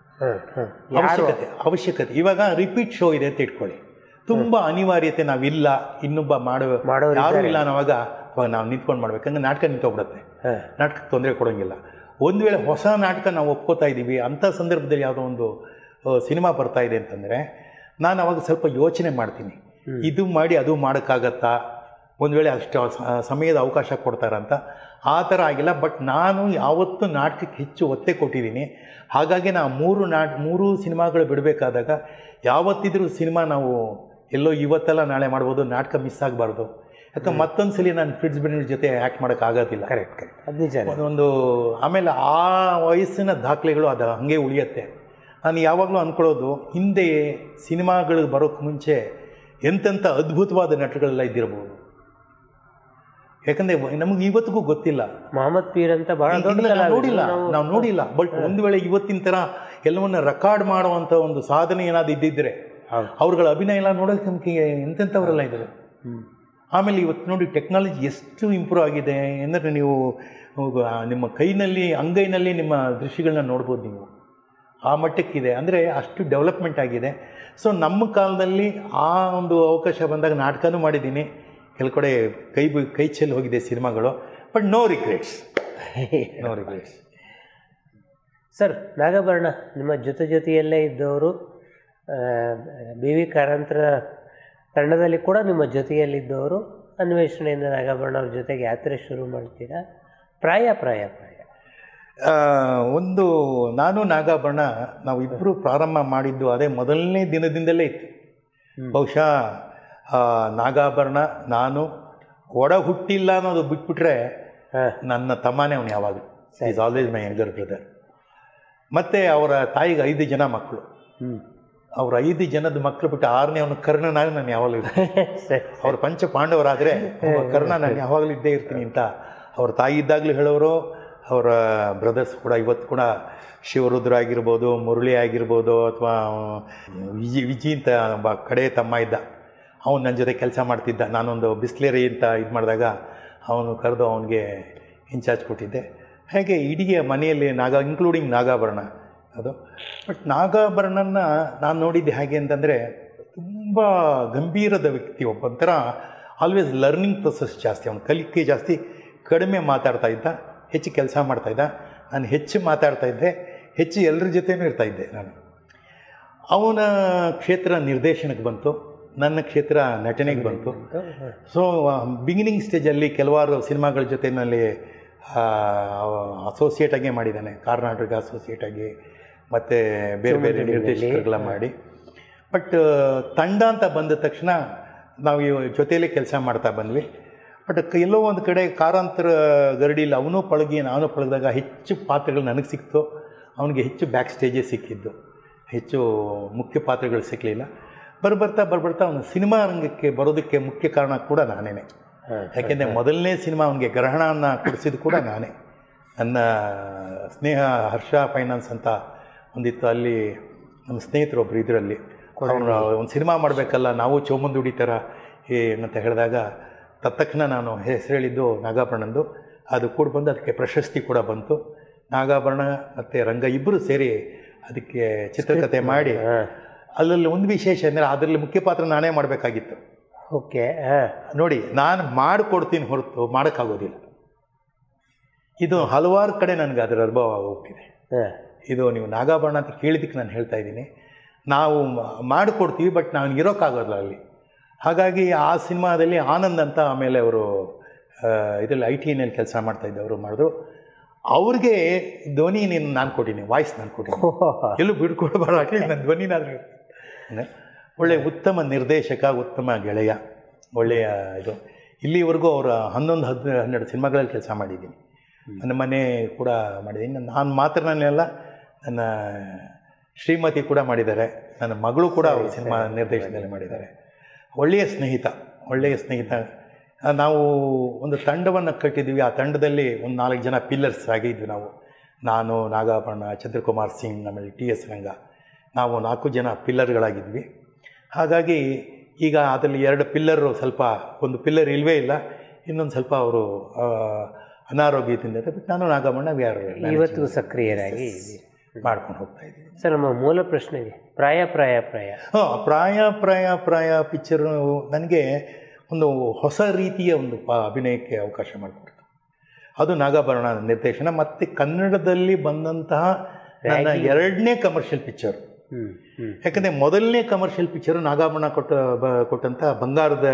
ಅವಶ್ಯಕತೆ. ಇವಾಗ ರಿಪೀಟ್ ಶೋ ಇದೆ ಅಂತ ಇಟ್ಕೊಳ್ಳಿ, ತುಂಬ ಅನಿವಾರ್ಯತೆ, ನಾವಿಲ್ಲ, ಇನ್ನೊಬ್ಬ ಮಾಡೋ ಯಾರೂ ಇಲ್ಲ ಅನ್ನೋವಾಗ ಅವಾಗ ನಾವು ನಿಂತ್ಕೊಂಡು ಮಾಡ್ಬೇಕಂದ್ರೆ ನಾಟಕ ನಿಂತೋಗ್ಬಿಡುತ್ತೆ. ನಾಟಕಕ್ಕೆ ತೊಂದರೆ ಕೊಡೋಂಗಿಲ್ಲ. ಒಂದು ವೇಳೆ ಹೊಸ ನಾಟಕ ನಾವು ಒಪ್ಕೋತಾ ಇದ್ದೀವಿ, ಅಂಥ ಸಂದರ್ಭದಲ್ಲಿ ಯಾವುದೋ ಒಂದು ಸಿನಿಮಾ ಬರ್ತಾ ಇದೆ ಅಂತಂದರೆ ನಾನು ಅವಾಗ ಸ್ವಲ್ಪ ಯೋಚನೆ ಮಾಡ್ತೀನಿ, ಇದು ಮಾಡಿ ಅದು ಮಾಡೋಕ್ಕಾಗತ್ತಾ, ಒಂದು ವೇಳೆ ಅಷ್ಟು ಸಮಯದ ಅವಕಾಶ ಕೊಡ್ತಾರಂತ. ಆ ಥರ ಆಗಿಲ್ಲ. ಬಟ್ ನಾನು ಯಾವತ್ತೂ ನಾಟಕಕ್ಕೆ ಹೆಚ್ಚು ಒತ್ತೆ ಕೊಟ್ಟಿದ್ದೀನಿ. ಹಾಗಾಗಿ ನಾವು 3 ಸಿನಿಮಾಗಳು ಬಿಡಬೇಕಾದಾಗ ಯಾವತ್ತಿದ್ರೂ ಸಿನಿಮಾ ನಾವು ಎಲ್ಲೋ ಇವತ್ತೆಲ್ಲ ನಾಳೆ ಮಾಡ್ಬೋದು, ನಾಟಕ ಮಿಸ್ ಆಗಬಾರ್ದು. ಯಾಕೆ ಮತ್ತೊಂದು ಸಲ ನಾನು ಫ್ರಿಟ್ಸ್ ಬೆನ್ವಿಟ್ಸ್ ಜೊತೆ ಆ್ಯಕ್ಟ್ ಮಾಡೋಕ್ಕಾಗೋದಿಲ್ಲ. ಕರೆಕ್ಟ್ ಅದು ನಿಜ. ಒಂದು ಆಮೇಲೆ ಆ ವಯಸ್ಸಿನ ದಾಖಲೆಗಳು ಅದು ಹಾಗೆ ಉಳಿಯುತ್ತೆ. ನಾನು ಯಾವಾಗಲೂ ಅಂದ್ಕೊಳ್ಳೋದು, ಹಿಂದೆ ಸಿನಿಮಾಗಳು ಬರೋಕ್ಕೆ ಮುಂಚೆ ಎಂತೆಂಥ ಅದ್ಭುತವಾದ ನಟಗಳೆಲ್ಲ ಇದ್ದಿರಬಹುದು. ಯಾಕಂದರೆ ನಮಗೆ ಇವತ್ತಿಗೂ ಗೊತ್ತಿಲ್ಲ. ಮೊಹಮ್ಮದ್ ಪೀರ್ ಅಂತ ಭಾಳ ನಾವು ನೋಡಿಲ್ಲ. ಬಟ್ ಒಂದು ವೇಳೆ ಇವತ್ತಿನ ಥರ ಎಲ್ಲವನ್ನ ರೆಕಾರ್ಡ್ ಮಾಡುವಂಥ ಒಂದು ಸಾಧನೆ ಏನಾದ್ರು ಇದ್ದಿದ್ದರೆ, ಅವ್ರುಗಳ ಅಭಿನಯ ಎಲ್ಲ ನೋಡೋಕ್ಕೆ ನಮಗೆ ಎಂತೆಂಥವರೆಲ್ಲ ಇದ್ದಾರೆ. ಆಮೇಲೆ ಇವತ್ತು ನೋಡಿ ಟೆಕ್ನಾಲಜಿ ಎಷ್ಟು ಇಂಪ್ರೂವ್ ಆಗಿದೆ ಅಂದರೆ, ನೀವು ನಿಮ್ಮ ಅಂಗೈನಲ್ಲಿ ನಿಮ್ಮ ದೃಶ್ಯಗಳನ್ನ ನೋಡ್ಬೋದು ನೀವು. ಆ ಮಟ್ಟಕ್ಕಿದೆ. ಅಂದರೆ ಅಷ್ಟು ಡೆವಲಪ್ಮೆಂಟ್ ಆಗಿದೆ. ಸೊ ನಮ್ಮ ಕಾಲದಲ್ಲಿ ಆ ಒಂದು ಅವಕಾಶ ಬಂದಾಗ ನಾಟಕನೂ ಮಾಡಿದ್ದೀನಿ, ಕೆಲ ಕಡೆ ಕೈ ಚೆಲ್ಲಿ ಹೋಗಿದೆ ಸಿನಿಮಾಗಳು. But no regrets. Sir, Nagabharana ನಿಮ್ಮ ಜೊತೆಯಲ್ಲೇ ಇದ್ದವರು, ಬಿ ವಿ ಕಾರಂತರ ತಂಡದಲ್ಲಿ ಕೂಡ ನಿಮ್ಮ ಜೊತೆಯಲ್ಲಿದ್ದವರು, ಅನ್ವೇಷಣೆಯಿಂದ ನಾಗಾಭರಣ ಅವ್ರ ಜೊತೆಗೆ ಯಾತ್ರೆ ಶುರು ಮಾಡ್ತೀರಾ. ಪ್ರಾಯ ಪ್ರಾಯ ಪ್ರಾಯ ಒಂದು ನಾನು ನಾಗಾಭರಣ ನಾವು ಇಬ್ಬರು ಪ್ರಾರಂಭ ಮಾಡಿದ್ದು ಅದೇ ಮೊದಲನೇ ದಿನದಿಂದಲೇ ಇತ್ತು. ಬಹುಶಃ ನಾಗಾಭರಣ ನಾನು ಒಡ ಹುಟ್ಟಿಲ್ಲ ಅನ್ನೋದು ಬಿಟ್ಬಿಟ್ರೆ ನನ್ನ ತಮ್ಮನೇ ಅವನು ಯಾವಾಗಲೂ is always my younger brother. ಮತ್ತು ಅವರ ತಾಯಿಗೆ 5 ಜನ ಮಕ್ಕಳು. ಅವ್ರ 5 ಜನದ ಮಕ್ಕಳು ಬಿಟ್ಟು 6ನೇ ಅವನು ಕರ್ಣನಾಗಿ ನಾನು ಯಾವಾಗಲೂ ಇರ್ತೀನಿ. ಅವ್ರ ಪಂಚ ಪಾಂಡವರಾದರೆ ಕರ್ಣ ನಾನು ಯಾವಾಗಲೂ ಇದ್ದೇ ಇರ್ತೀನಿ ಅಂತ ಅವ್ರ ತಾಯಿ ಇದ್ದಾಗಲೂ ಹೇಳೋರು. ಅವರ ಬ್ರದರ್ಸ್ ಕೂಡ ಇವತ್ತು ಕೂಡ ಶಿವರುದ್ರ ಆಗಿರ್ಬೋದು, ಮುರಳಿ ಆಗಿರ್ಬೋದು, ಅಥವಾ ವಿಜಿ ಅಂತ ಒಬ್ಬ ಕಡೆ ತಮ್ಮ ಇದ್ದ, ಅವನು ನನ್ನ ಜೊತೆ ಕೆಲಸ ಮಾಡ್ತಿದ್ದ. ನಾನೊಂದು ಬಿಸ್ಲೇರಿ ಅಂತ ಇದು ಮಾಡಿದಾಗ ಅವನು ಕರೆದು ಅವನಿಗೆ ಇನ್ಚಾರ್ಜ್ ಕೊಟ್ಟಿದ್ದೆ. ಹಾಗೆ ಇಡೀ ಮನೆಯಲ್ಲಿ ಇನ್ಕ್ಲೂಡಿಂಗ್ ನಾಗಾಭರಣ ಅದು. ಬಟ್ ನಾಗಾಭರಣನ ನಾನು ನೋಡಿದ್ದೆ ಹೇಗೆ ಅಂತಂದರೆ ತುಂಬ ಗಂಭೀರದ ವ್ಯಕ್ತಿ, ಒಂಥರ ಆಲ್ವೇಸ್ ಲರ್ನಿಂಗ್ ಪ್ರೊಸೆಸ್ ಜಾಸ್ತಿ, ಅವನು ಕಲಿಕೆ ಜಾಸ್ತಿ, ಕಡಿಮೆ ಮಾತಾಡ್ತಾ ಇದ್ದ, ಹೆಚ್ಚು ಕೆಲಸ ಮಾಡ್ತಾಯಿದ್ದ. ನಾನು ಹೆಚ್ಚು ಮಾತಾಡ್ತಾಯಿದ್ದೆ, ಹೆಚ್ಚು ಎಲ್ಲರ ಜೊತೆನೂ ಇರ್ತಾಯಿದ್ದೆ ನಾನು. ಅವನ ಕ್ಷೇತ್ರ ನಿರ್ದೇಶನಕ್ಕೆ ಬಂತು, ನನ್ನ ಕ್ಷೇತ್ರ ನಟನೆಗೆ ಬಂತು. ಸೊ ಬಿಗಿನಿಂಗ್ ಸ್ಟೇಜಲ್ಲಿ ಕೆಲವಾರು ಸಿನಿಮಾಗಳ ಜೊತೆಯಲ್ಲಿ ಅಸೋಸಿಯೇಟಾಗೇ ಮಾಡಿದ್ದಾನೆ, ಕರ್ನಾಟಕ ಅಸೋಸಿಯೇಟಾಗಿ ಮತ್ತು ಬೇರೆ ಬೇರೆ ನಿರ್ದೇಶಕರುಗಳ ಮಾಡಿ. ಬಟ್ ತಂಡ ಅಂತ ಬಂದ ತಕ್ಷಣ ನಾವು ಜೊತೆಯಲ್ಲೇ ಕೆಲಸ ಮಾಡ್ತಾ ಬಂದ್ವಿ. ಬಟ್ ಎಲ್ಲೋ ಒಂದು ಕಡೆ ಕಾರಂತರ ಗರಡಿಲಿ ಅವನು ಪಳಗಿ ನಾನು ಪಳಗಿದಾಗ ಹೆಚ್ಚು ಪಾತ್ರಗಳು ನನಗೆ ಸಿಕ್ತು, ಅವನಿಗೆ ಹೆಚ್ಚು ಬ್ಯಾಕ್ ಸ್ಟೇಜೇ ಸಿಕ್ಕಿದ್ದು, ಹೆಚ್ಚು ಮುಖ್ಯ ಪಾತ್ರಗಳು ಸಿಕ್ಕಲಿಲ್ಲ. ಬರ್ಬರ್ತಾ ಅವನು ಸಿನಿಮಾ ರಂಗಕ್ಕೆ ಬರೋದಕ್ಕೆ ಮುಖ್ಯ ಕಾರಣ ಕೂಡ ನಾನೇ. ಯಾಕೆಂದರೆ ಮೊದಲನೇ ಸಿನಿಮಾ ಅವನಿಗೆ ಗ್ರಹಣವನ್ನು ಕೊಡಿಸಿದ್ದು ಕೂಡ ನಾನೇ. ನನ್ನ ಸ್ನೇಹ ಹರ್ಷ ಫೈನಾನ್ಸ್ ಅಂತ ಒಂದಿತ್ತು, ಅಲ್ಲಿ ನಮ್ಮ ಸ್ನೇಹಿತರು ಒಬ್ಬರು ಇದರಲ್ಲಿ ಅವನು ಒಂದು ಸಿನಿಮಾ ಮಾಡಬೇಕಲ್ಲ ನಾವು ಚೌಮಂದುಡಿ ಥರ ಏನಂತ ಹೇಳಿದಾಗ ತಕ್ಷಣ ನಾನು ಹೆಸರು ಹೇಳಿದ್ದು ನಾಗಾಭರಣಂದು. ಅದು ಕೂಡ ಬಂದು ಅದಕ್ಕೆ ಪ್ರಶಸ್ತಿ ಕೂಡ ಬಂತು. ನಾಗಾಭರಣ ಮತ್ತು ರಂಗ ಇಬ್ಬರು ಸೇರಿ ಅದಕ್ಕೆ ಚಿತ್ರಕಥೆ ಮಾಡಿ, ಅಲ್ಲಲ್ಲಿ ಒಂದು ವಿಶೇಷ ಅಂದರೆ ಅದರಲ್ಲಿ ಮುಖ್ಯ ಪಾತ್ರ ನಾನೇ ಮಾಡಬೇಕಾಗಿತ್ತು. ಓಕೆ, ನೋಡಿ ನಾನು ಮಾಡಿಕೊಡ್ತೀನಿ ಹೊರತು ಮಾಡೋಕ್ಕಾಗೋದಿಲ್ಲ. ಇದು ಹಲವಾರು ಕಡೆ ನನಗೆ ಅದರ ಅನುಭವ ಹೋಗ್ತಿದೆ. ಇದು ನೀವು ನಾಗಾಭರಣ ಅಂತ ಕೇಳಿದ್ದಕ್ಕೆ ನಾನು ಹೇಳ್ತಾ ಇದ್ದೀನಿ. ನಾವು ಮಾಡಿಕೊಡ್ತೀವಿ, ಬಟ್ ನಾವು ಇರೋಕ್ಕಾಗೋಲ್ಲ ಅಲ್ಲಿ. ಹಾಗಾಗಿ ಆ ಸಿನಿಮಾದಲ್ಲಿ ಆನಂದ್ ಅಂತ ಆಮೇಲೆ ಅವರು ಇದರಲ್ಲಿ ITನಲ್ಲಿ ಕೆಲಸ ಮಾಡ್ತಾಯಿದ್ದವರು ಮಾಡಿದ್ರು. ಅವ್ರಿಗೆ ಧ್ವನಿ ನಾನು ಕೊಟ್ಟಿನಿ, ವಾಯ್ಸ್ ನಾನು ಕೊಟ್ಟಿನಿ, ಎಲ್ಲೂ ಬಿಡ್ಕೊಡ್ಬಾರ್ದು, ಅಟ್ಲೀಸ್ಟ್ ನನ್ನ ಧ್ವನಿನಾದರೂ. ಒಳ್ಳೆಯ ಉತ್ತಮ ನಿರ್ದೇಶಕ, ಉತ್ತಮ ಗೆಳೆಯ, ಒಳ್ಳೆಯ ಇದು. ಇಲ್ಲಿವರೆಗೂ ಅವರ 11-12 ಸಿನಿಮಾಗಳಲ್ಲಿ ಕೆಲಸ ಮಾಡಿದ್ದೀನಿ. ನನ್ನ ಮನೆ ಕೂಡ ಮಾಡಿದ್ದೀನಿ. ನಾನು ಮಾತ್ರನಲ್ಲ, ನನ್ನ ಶ್ರೀಮತಿ ಕೂಡ ಮಾಡಿದ್ದಾರೆ, ನನ್ನ ಮಗಳು ಕೂಡ ಅವರು ಸಿನಿಮಾ ನಿರ್ದೇಶನದಲ್ಲಿ ಮಾಡಿದ್ದಾರೆ. ಒಳ್ಳೆಯ ಸ್ನೇಹಿತ. ನಾವು ಒಂದು ತಂಡವನ್ನು ಕಟ್ಟಿದ್ವಿ. ಆ ತಂಡದಲ್ಲಿ ಒಂದು 4 ಜನ ಪಿಲ್ಲರ್ಸ್ ಆಗಿದ್ವಿ ನಾವು. ನಾನು, ನಾಗಾಭರಣ, ಚಂದ್ರಕುಮಾರ್ ಸಿಂಗ್, ಆಮೇಲೆ TS ರಂಗ, ನಾವು 4 ಜನ ಪಿಲ್ಲರ್ಗಳಾಗಿದ್ವಿ. ಹಾಗಾಗಿ ಈಗ ಅದರಲ್ಲಿ 2 ಪಿಲ್ಲರು ಸ್ವಲ್ಪ, ಒಂದು ಪಿಲ್ಲರ್ ಇಲ್ಲವೇ ಇಲ್ಲ, ಇನ್ನೊಂದು ಸ್ವಲ್ಪ ಅವರು ಅನಾರೋಗ್ಯದಿಂದ. ನಾನು ನಾಗಾಭರಣ ಇವತ್ತು ಸಕ್ರಿಯರಾಗಿ ಮಾಡ್ಕೊಂಡು ಹೋಗ್ತಾ ಇದ್ದೀವಿ. ಸರ್, ನಮ್ಮ ಮೂಲ ಪ್ರಶ್ನೆಗೆ ಪ್ರಾಯ ಪಿಕ್ಚರು ನನಗೆ ಒಂದು ಹೊಸ ರೀತಿಯ ಒಂದು ಅಭಿನಯಕ್ಕೆ ಅವಕಾಶ ಮಾಡಿಕೊಡ್ತು. ಅದು ನಾಗಾಭರಣ ನಿರ್ದೇಶನ. ಮತ್ತು ಕನ್ನಡದಲ್ಲಿ ಬಂದಂತಹ ನನ್ನ 2ನೇ ಕಮರ್ಷಿಯಲ್ ಪಿಕ್ಚರು. ಯಾಕಂದರೆ ಮೊದಲನೇ ಕಮರ್ಷಿಯಲ್ ಪಿಕ್ಚರು ನಾಗಾಭರಣ ಕೊಟ್ಟಂಥ ಬಂಗಾರದ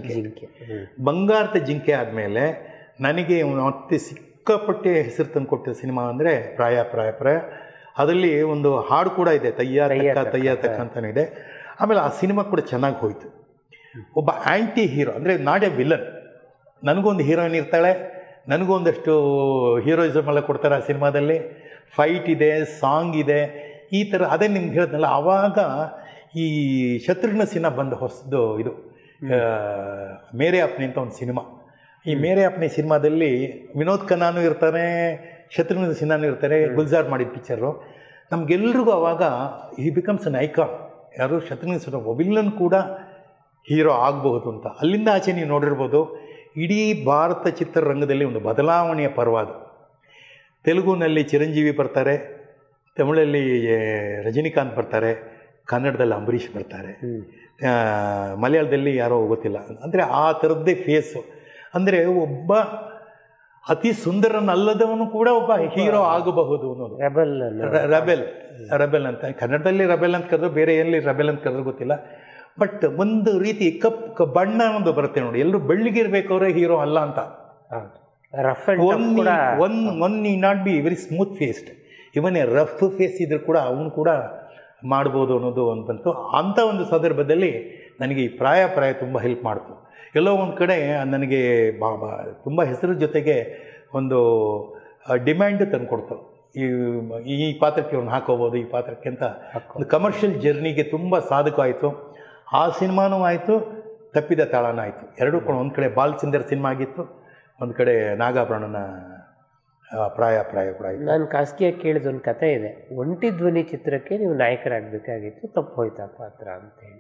ಜಿಂಕೆ ಆದಮೇಲೆ ನನಗೆ ಮತ್ತೆ ಸಿಕ್ಕಾಪಟ್ಟೆ ಹೆಸರು ತಂದು ಕೊಟ್ಟ ಸಿನಿಮಾ ಅಂದರೆ ಪ್ರಾಯ. ಅದರಲ್ಲಿ ಒಂದು ಹಾಡು ಕೂಡ ಇದೆ, ತಯ್ಯ ತಕ್ಕ ಅಂತಲೂ ಇದೆ. ಆಮೇಲೆ ಆ ಸಿನಿಮಾ ಕೂಡ ಚೆನ್ನಾಗಿ ಹೋಯಿತು. ಒಬ್ಬ ಆ್ಯಂಟಿ ಹೀರೋ, ಅಂದರೆ ನಾಟ್ ಎ ವಿಲನ್. ನನಗೊಂದು ಹೀರೋಯಿನ್ ಇರ್ತಾಳೆ, ನನಗೂ ಒಂದಷ್ಟು ಹೀರೋಯಿಸಮ್ ಎಲ್ಲ ಕೊಡ್ತಾರೆ ಆ ಸಿನಿಮಾದಲ್ಲಿ. ಫೈಟ್ ಇದೆ, ಸಾಂಗ್ ಇದೆ, ಈ ಥರ. ಅದೇ ನಿಮ್ಗೆ ಹೇಳಿದ್ನಲ್ಲ, ಆವಾಗ ಈ ಶತ್ರುಘ್ನ ಸಿನ್ಹಾ ಬಂದ ಹೊಸದು ಇದು ಮೇರೆ ಅಪ್ನೆ ಅಂತ ಒಂದು ಸಿನಿಮಾ. ಈ ಮೇರೆ ಅಪ್ನೆ ಸಿನಿಮಾದಲ್ಲಿ ವಿನೋದ್ ಖನ್ನಾನು ಇರ್ತಾನೆ, ಶತ್ರುಘ್ನ ಸಿನ್ಹಾನು ಇರ್ತಾರೆ. ಗುಲ್ಜಾರ್ ಮಾಡಿದ ಪಿಕ್ಚರು. ನಮಗೆಲ್ರಿಗೂ ಆವಾಗ ಈ ಬಿಕಮ್ಸ್ ಅನ್ ಐಕಾನ್. ಯಾರು ಶತ್ರುಘ್ನ ಸಿನ್ಹಾ ವಿಲ್ಲನ್ ಕೂಡ ಹೀರೋ ಆಗಬಹುದು ಅಂತ. ಅಲ್ಲಿಂದ ಆಚೆ ನೀವು ನೋಡಿರ್ಬೋದು, ಇಡೀ ಭಾರತ ಚಿತ್ರರಂಗದಲ್ಲಿ ಒಂದು ಬದಲಾವಣೆಯ ಪರ್ವ ಅದು. ತೆಲುಗುನಲ್ಲಿ ಚಿರಂಜೀವಿ ಬರ್ತಾರೆ, ತಮಿಳಲ್ಲಿ ರಜನಿಕಾಂತ್ ಬರ್ತಾರೆ, ಕನ್ನಡದಲ್ಲಿ ಅಂಬರೀಷ್ ಬರ್ತಾರೆ, ಮಲಯಾಳದಲ್ಲಿ ಯಾರೋ ಗೊತ್ತಿಲ್ಲ. ಅಂದರೆ ಆ ಥರದ್ದೇ ಫೇಸು. ಅಂದರೆ ಒಬ್ಬ ಅತಿ ಸುಂದರನಲ್ಲದವನು ಕೂಡ ಒಬ್ಬ ಹೀರೋ ಆಗಬಹುದು ಅನ್ನೋದು. ರೆಬೆಲ್ ಅಂತ ಕನ್ನಡದಲ್ಲಿ ರೆಬೆಲ್ ಅಂತ ಕರೆದ್ರು, ಬೇರೆ ಎಲ್ಲಿ ರೆಬೆಲ್ ಅಂತ ಕರೆದ್ರು ಗೊತ್ತಿಲ್ಲ. ಬಟ್ ಒಂದು ರೀತಿ ಬಣ್ಣ ಒಂದು ಬರುತ್ತೆ ನೋಡಿ, ಎಲ್ಲರೂ ಬೆಳ್ಳಿಗಿರ್ಬೇಕವ್ರೆ ಹೀರೋ ಅಲ್ಲ ಅಂತ. ರಫ್ ಅಂಡ್ ಒನ್ ಈ not be very smooth faced, even rough face ಇದ್ರೂ ಕೂಡ ಅವನು ಕೂಡ ಮಾಡ್ಬೋದು ಅನ್ನೋದು ಅಂತಂತು. ಅಂಥ ಒಂದು ಸಂದರ್ಭದಲ್ಲಿ ನನಗೆ ಈ ಪ್ರಾಯ ತುಂಬ ಹೆಲ್ಪ್ ಮಾಡ್ತು. ಎಲ್ಲೋ ಒಂದು ಕಡೆ ನನಗೆ ತುಂಬ ಹೆಸರು ಜೊತೆಗೆ ಒಂದು ಡಿಮ್ಯಾಂಡ್ ತಂದು ಕೊಡ್ತು. ಈ ಪಾತ್ರಕ್ಕೆ ಅವ್ನು ಹಾಕೋಬೋದು, ಈ ಪಾತ್ರಕ್ಕೆ ಅಂತ ಒಂದು ಕಮರ್ಷಿಯಲ್ ಜರ್ನಿಗೆ ತುಂಬ ಸಾಧಕ ಆಯಿತು. ಆ ಸಿನಿಮಾನೂ ಆಯಿತು, ತಪ್ಪಿದ ತಾಳನೂ ಆಯಿತು. ಎರಡೂ ಕೂಡ ಒಂದು ಕಡೆ ಬಾಲಚಂದರ್ ಸಿನಿಮಾ ಆಗಿತ್ತು, ಒಂದು ಕಡೆ ನಾಗಾಭರಣನ ಪ್ರಾಯ ಕೂಡ ಆಯಿತು. ನಾನು ಖಾಸಗಿಯಾಗಿ ಕೇಳಿದ ಒಂದು ಕತೆ ಇದೆ. ಒಂಟಿ ಧ್ವನಿ ಚಿತ್ರಕ್ಕೆ ನೀವು ನಾಯಕರಾಗಬೇಕಾಗಿತ್ತು, ತಪ್ಪು ಹೋಯ್ತಾ ಪಾತ್ರ ಅಂತೇಳಿ.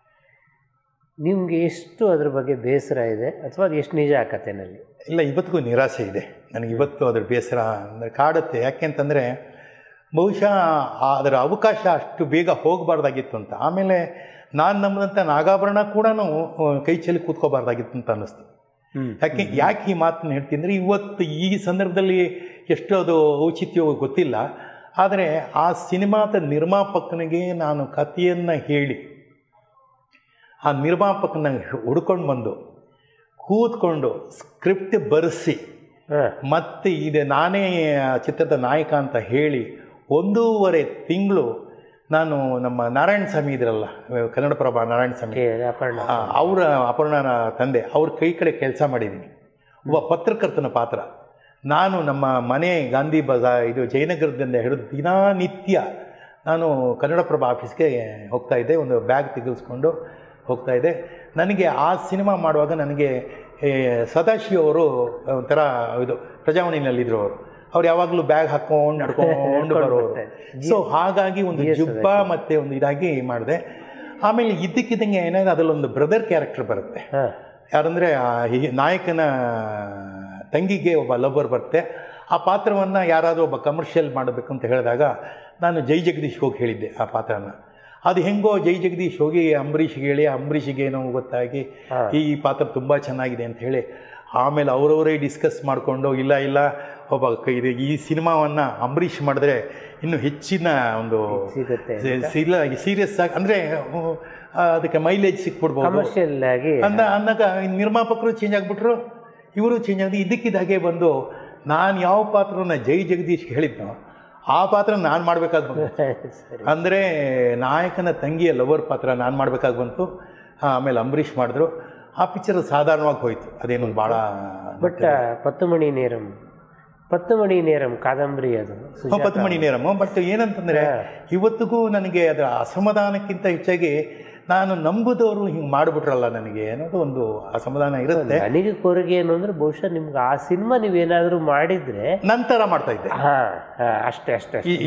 ನಿಮಗೆ ಎಷ್ಟು ಅದ್ರ ಬಗ್ಗೆ ಬೇಸರ ಇದೆ ಅಥವಾ ಅದು ಎಷ್ಟು ನಿಜ ಆ ಕಥೆನಲ್ಲಿ? ಇಲ್ಲ, ಇವತ್ತಿಗೂ ನಿರಾಸೆ ಇದೆ ನನಗೆ. ಇವತ್ತು ಅದ್ರ ಬೇಸರ ಅಂದರೆ ಕಾಡುತ್ತೆ. ಯಾಕೆಂತಂದರೆ ಬಹುಶಃ ಅದರ ಅವಕಾಶ ಅಷ್ಟು ಬೇಗ ಹೋಗಬಾರ್ದಾಗಿತ್ತು ಅಂತ. ಆಮೇಲೆ ನಾನು ನಂಬಿದಂಥ ನಾಗಾಭರಣ ಕೂಡ ಕೈ ಚೆಲ್ಲಿ ಕೂತ್ಕೋಬಾರ್ದಾಗಿತ್ತು ಅಂತ ಅನ್ನಿಸ್ತು. ಯಾಕೆ ಈ ಮಾತನ್ನು ಹೇಳ್ತೀನಿ ಅಂದರೆ, ಇವತ್ತು ಈ ಸಂದರ್ಭದಲ್ಲಿ ಎಷ್ಟು ಅದು ಔಚಿತ್ಯವೋ ಗೊತ್ತಿಲ್ಲ, ಆದರೆ ಆ ಸಿನಿಮಾದ ನಿರ್ಮಾಪಕನಿಗೆ ನಾನು ಕಥೆಯನ್ನು ಹೇಳಿ ಆ ನಿರ್ಮಾಪಕನ ಹುಡ್ಕೊಂಡು ಬಂದು ಕೂತ್ಕೊಂಡು ಸ್ಕ್ರಿಪ್ಟ್ ಬರೆಸಿ ಮತ್ತೆ ಇದು ನಾನೇ ಚಿತ್ರದ ನಾಯಕ ಅಂತ ಹೇಳಿ 1.5 ತಿಂಗಳು ನಾನು ನಮ್ಮ ನಾರಾಯಣ ಸ್ವಾಮಿ ಇದ್ರಲ್ಲ, ಕನ್ನಡಪ್ರಭ ನಾರಾಯಣ ಸ್ವಾಮಿ, ಅವರ ಅಪರ್ಣನ ತಂದೆ, ಅವ್ರ ಕಡೆ ಕೆಲಸ ಮಾಡಿದ್ದೀನಿ. ಒಬ್ಬ ಪತ್ರಕರ್ತನ ಪಾತ್ರ. ನಾನು ನಮ್ಮ ಮನೆ ಗಾಂಧಿ ಇದು ಜಯನಗರದಿಂದ ಹಿಡಿದು ದಿನನಿತ್ಯ ನಾನು ಕನ್ನಡಪ್ರಭ ಆಫೀಸ್ಗೆ ಹೋಗ್ತಾಯಿದ್ದೆ. ಒಂದು ಬ್ಯಾಗ್ ತೆಗೆಸ್ಕೊಂಡು ಹೋಗ್ತಾಯಿದ್ದೆ. ನನಗೆ ಆ ಸಿನಿಮಾ ಮಾಡುವಾಗ ನನಗೆ ಸದಾಶಿವ ಅವರು ಒಂಥರ ಇದು ಪ್ರಜಾವಾಣಿನಲ್ಲಿದ್ದರು. ಅವ್ರು ಯಾವಾಗಲೂ ಬ್ಯಾಗ್ ಹಾಕ್ಕೊಂಡು ನಡ್ಕೊಂಡು ಬರೋರು. ಸೊ ಹಾಗಾಗಿ ಒಂದು ಜುಬ್ಬ ಮತ್ತು ಒಂದು ಇದಾಗಿ ಮಾಡಿದೆ. ಆಮೇಲೆ ಇದ್ದಕ್ಕಿದ್ದಂಗೆ ಏನಾದ್ರೆ ಅದರಲ್ಲೊಂದು ಬ್ರದರ್ ಕ್ಯಾರೆಕ್ಟರ್ ಬರುತ್ತೆ. ಯಾರಂದರೆ ನಾಯಕನ ತಂಗಿಗೆ ಒಬ್ಬ ಲವರ್ ಬರುತ್ತೆ. ಆ ಪಾತ್ರವನ್ನು ಯಾರಾದರೂ ಒಬ್ಬ ಕಮರ್ಷಿಯಲ್ ಮಾಡಬೇಕು ಅಂತ ಹೇಳಿದಾಗ ನಾನು ಜೈ ಜಗದೀಶ್ ಹೋಗಿ ಹೇಳಿದ್ದೆ ಆ ಪಾತ್ರನ. ಅದು ಹೆಂಗೋ ಜೈ ಜಗದೀಶ್ ಹೋಗಿ ಅಂಬರೀಷ್ಗೆ ಹೇಳಿ, ಅಂಬರೀಷಿಗೆ ಏನೋ ಗೊತ್ತಾಗಿ ಈ ಪಾತ್ರ ತುಂಬ ಚೆನ್ನಾಗಿದೆ ಅಂತ ಹೇಳಿ ಆಮೇಲೆ ಅವರವರೇ ಡಿಸ್ಕಸ್ ಮಾಡಿಕೊಂಡು ಇಲ್ಲ ಒಬ್ಬ ಈ ಸಿನಿಮಾವನ್ನು ಅಂಬರೀಷ್ ಮಾಡಿದ್ರೆ ಇನ್ನೂ ಹೆಚ್ಚಿನ ಒಂದು ಸೀರಿಯಸ್ ಆಗಿ ಅಂದರೆ ಅದಕ್ಕೆ ಮೈಲೇಜ್ ಸಿಕ್ಬಿಡ್ಬೋದು ಅಂದಾಗ ನಿರ್ಮಾಪಕರು ಚೇಂಜ್ ಆಗಿಬಿಟ್ರು, ಇವರು ಚೇಂಜ್ ಆಗಿ ಇದ್ದಕ್ಕಿದ್ದಾಗೆ ಬಂದು ನಾನು ಯಾವ ಪಾತ್ರನ ಜೈ ಜಗದೀಶ್ಗೆ ಹೇಳಿದ್ನೋ ಆ ಪಾತ್ರ ನಾನು ಮಾಡಬೇಕಾಗಿ ಬಂತು. ಅಂದರೆ ನಾಯಕನ ತಂಗಿಯ ಲವರ್ ಪಾತ್ರ ನಾನು ಮಾಡಬೇಕಾಗಿ ಬಂತು. ಆಮೇಲೆ ಅಂಬರೀಷ್ ಮಾಡಿದ್ರು. ಆ ಪಿಕ್ಚರ್ ಸಾಧಾರಣವಾಗಿ ಹೋಯಿತು. ಅದೇನು ಭಾಳ ಬಟ್ ಪತ್ತು ಮಣಿ ನೇರಂ ಕಾದಂಬರಿ ಅದು 10 ಮಣಿ ನೇರಮ್. ಬಟ್ ಏನಂತಂದರೆ ಇವತ್ತಿಗೂ ನನಗೆ ಅದರ ಅಸಮಾಧಾನಕ್ಕಿಂತ ಹೆಚ್ಚಾಗಿ ನಾನು ನಂಬುದವರು ಹಿಂಗೆ ಮಾಡಿಬಿಟ್ರಲ್ಲ ನನಗೆ ಅನ್ನೋದು ಒಂದು ಅಸಮಾಧಾನ ಇರುತ್ತೆ. ನನಗೆ ಕೊರಗೆ ಏನು ಅಂದರೆ ಬಹುಶಃ ನಿಮ್ಗೆ ಆ ಸಿನಿಮಾ ನೀವೇನಾದರೂ ಮಾಡಿದರೆ ನಂತರ ಮಾಡ್ತಾ ಇದ್ದೆ. ಅಷ್ಟೇ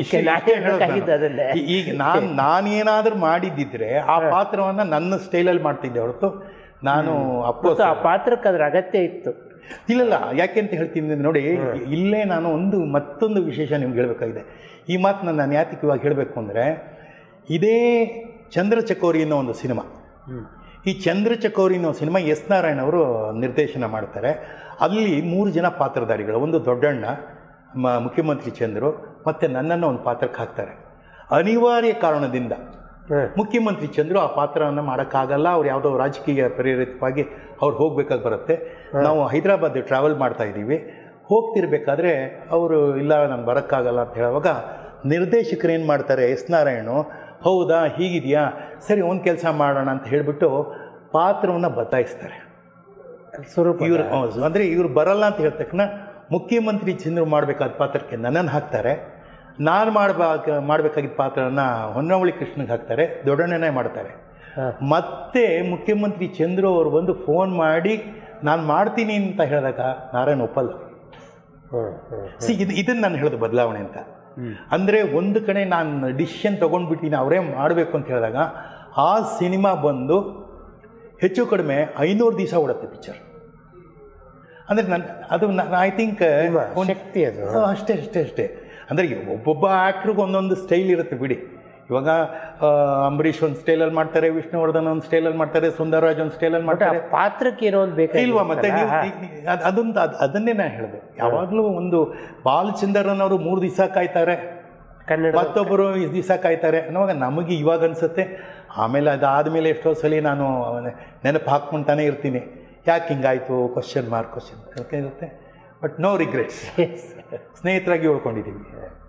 ಈಗ ನಾನೇನಾದರೂ ಮಾಡಿದ್ದಿದ್ರೆ ಆ ಪಾತ್ರವನ್ನು ನನ್ನ ಸ್ಟೈಲಲ್ಲಿ ಮಾಡ್ತಿದ್ದೆ ಹೊರತು ನಾನು ಆ ಪಾತ್ರಕ್ಕೆ ಅದ್ರ ಅಗತ್ಯ ಇತ್ತು. ಇಲ್ಲ ಯಾಕೆ ಅಂತ ಹೇಳ್ತೀನಿ ನೋಡಿ, ಇಲ್ಲೇ ನಾನು ಮತ್ತೊಂದು ವಿಶೇಷ ನಿಮ್ಗೆ ಹೇಳಬೇಕಾಗಿದೆ. ಈ ಮಾತನ್ನ ನಾನು ಯಾತಕ್ಕೆ ಇವಾಗ ಹೇಳಬೇಕು ಅಂದರೆ, ಇದೇ ಚಂದ್ರಚಕೋರಿ ಅನ್ನೋ ಒಂದು ಸಿನಿಮಾ. ಈ ಚಂದ್ರಚಕೋರಿ ಅನ್ನೋ ಸಿನಿಮಾ ಎಸ್ ನಾರಾಯಣ್ ಅವರು ನಿರ್ದೇಶನ ಮಾಡ್ತಾರೆ. ಅಲ್ಲಿ 3 ಜನ ಪಾತ್ರಧಾರಿಗಳು, ಒಂದು ದೊಡ್ಡಣ್ಣ, ಮುಖ್ಯಮಂತ್ರಿ ಚಂದ್ರು, ಮತ್ತು ನನ್ನನ್ನು ಒಂದು ಪಾತ್ರಕ್ಕೆ ಹಾಕ್ತಾರೆ. ಅನಿವಾರ್ಯ ಕಾರಣದಿಂದ ಮುಖ್ಯಮಂತ್ರಿ ಚಂದ್ರು ಆ ಪಾತ್ರವನ್ನು ಮಾಡೋಕ್ಕಾಗಲ್ಲ. ಅವ್ರು ಯಾವುದೋ ರಾಜಕೀಯ ಪ್ರೇರಿತವಾಗಿ ಅವ್ರು ಹೋಗ್ಬೇಕಾಗಿ ಬರುತ್ತೆ. ನಾವು ಹೈದರಾಬಾದ್ ಟ್ರಾವೆಲ್ ಮಾಡ್ತಾ ಇದ್ದೀವಿ. ಹೋಗ್ತಿರ್ಬೇಕಾದ್ರೆ ಅವರು ಇಲ್ಲ ನಾನು ಬರೋಕ್ಕಾಗಲ್ಲ ಅಂತ ಹೇಳುವಾಗ ನಿರ್ದೇಶಕರು ಏನು ಮಾಡ್ತಾರೆ, ಎಸ್ ನಾರಾಯಣು, ಹೌದಾ ಹೀಗಿದೆಯಾ ಸರಿ ಒಂದು ಕೆಲಸ ಮಾಡೋಣ ಅಂತ ಹೇಳಿಬಿಟ್ಟು ಪಾತ್ರವನ್ನು ಬದಲಾಯಿಸ್ತಾರೆ. ಇವರು ಅಂದರೆ ಇವರು ಬರಲ್ಲ ಅಂತ ಹೇಳಿದ ತಕ್ಷಣ ಮುಖ್ಯಮಂತ್ರಿ ಚಂದ್ರು ಮಾಡಬೇಕಾದ ಪಾತ್ರಕ್ಕೆ ನನ್ನನ್ನು ಹಾಕ್ತಾರೆ. ನಾನು ಮಾಡಬೇಕಾಗಿದ್ದ ಪಾತ್ರನ ಹೊನ್ನವಳ್ಳಿ ಕೃಷ್ಣಗೆ ಹಾಕ್ತಾರೆ, ದೊಡ್ಡಣ್ಣನೇ ಮಾಡ್ತಾರೆ. ಮತ್ತೆ ಮುಖ್ಯಮಂತ್ರಿ ಚಂದ್ರು ಅವರು ಬಂದು ಫೋನ್ ಮಾಡಿ ನಾನು ಮಾಡ್ತೀನಿ ಅಂತ ಹೇಳಿದಾಗ ನಾರಾಯಣ್ ಒಪ್ಪಲ್ಲ. ಇದನ್ನು ನಾನು ಹೇಳೋದು ಬದಲಾವಣೆ ಅಂತ. ಅಂದರೆ ಒಂದು ಕಡೆ ನಾನು ಡಿಸಿಷನ್ ತೊಗೊಂಡ್ಬಿಟ್ಟಿನಿ ಅವರೇ ಮಾಡಬೇಕು ಅಂತ ಹೇಳಿದಾಗ ಆ ಸಿನಿಮಾ ಬಂದು ಹೆಚ್ಚು ಕಡಿಮೆ 500 ದಿವಸ ಓಡುತ್ತೆ ಪಿಕ್ಚರ್. ಅಂದರೆ ಅದು ಐ ಥಿಂಕ್ ಶಕ್ತಿ ಅದು. ಅಷ್ಟೇ ಅಂದರೆ ಒಬ್ಬೊಬ್ಬ ಆ್ಯಕ್ಟ್ರಿಗೂ ಒಂದೊಂದು ಸ್ಟೈಲ್ ಇರುತ್ತೆ ಬಿಡಿ. ಇವಾಗ ಅಂಬರೀಷ್ ಒಂದು ಸ್ಟೈಲಲ್ಲಿ ಮಾಡ್ತಾರೆ, ವಿಷ್ಣುವರ್ಧನ್ ಒಂದು ಸ್ಟೈಲಲ್ಲಿ ಮಾಡ್ತಾರೆ, ಸುಂದರರಾಜ್ ಒಂದು ಸ್ಟೈಲಲ್ಲಿ ಮಾಡ್ತಾರೆ. ಪಾತ್ರಕ್ಕೆ ಏನೋ ಒಂದು ಬೇಕು ಇಲ್ವಾ? ಮತ್ತೆ ಅದನ್ನೇ ನಾನು ಹೇಳಿದೆ. ಯಾವಾಗಲೂ ಒಂದು ಬಾಲಚಂದರನ್ ಅವರು 3 ದಿವಸ ಕಾಯ್ತಾರೆ, ಮತ್ತೊಬ್ಬರು 5 ದಿವಸ ಕಾಯ್ತಾರೆ ಅನ್ನೋವಾಗ ನಮಗೆ ಇವಾಗ ಅನಿಸುತ್ತೆ. ಆಮೇಲೆ ಅದಾದಮೇಲೆ ಎಷ್ಟೋ ಸಲ ನಾನು ನೆನಪು ಹಾಕ್ಕೊತಾನೆ ಇರ್ತೀನಿ, ಯಾಕೆ ಹಿಂಗಾಯಿತು ಕ್ವಶನ್ ಮಾರ್ಕ್ ಇರುತ್ತೆ. But no regrets. ಸ್ನೇಹಿತರಾಗಿ ಉಳ್ಕೊಂಡಿದ್ದೀವಿ.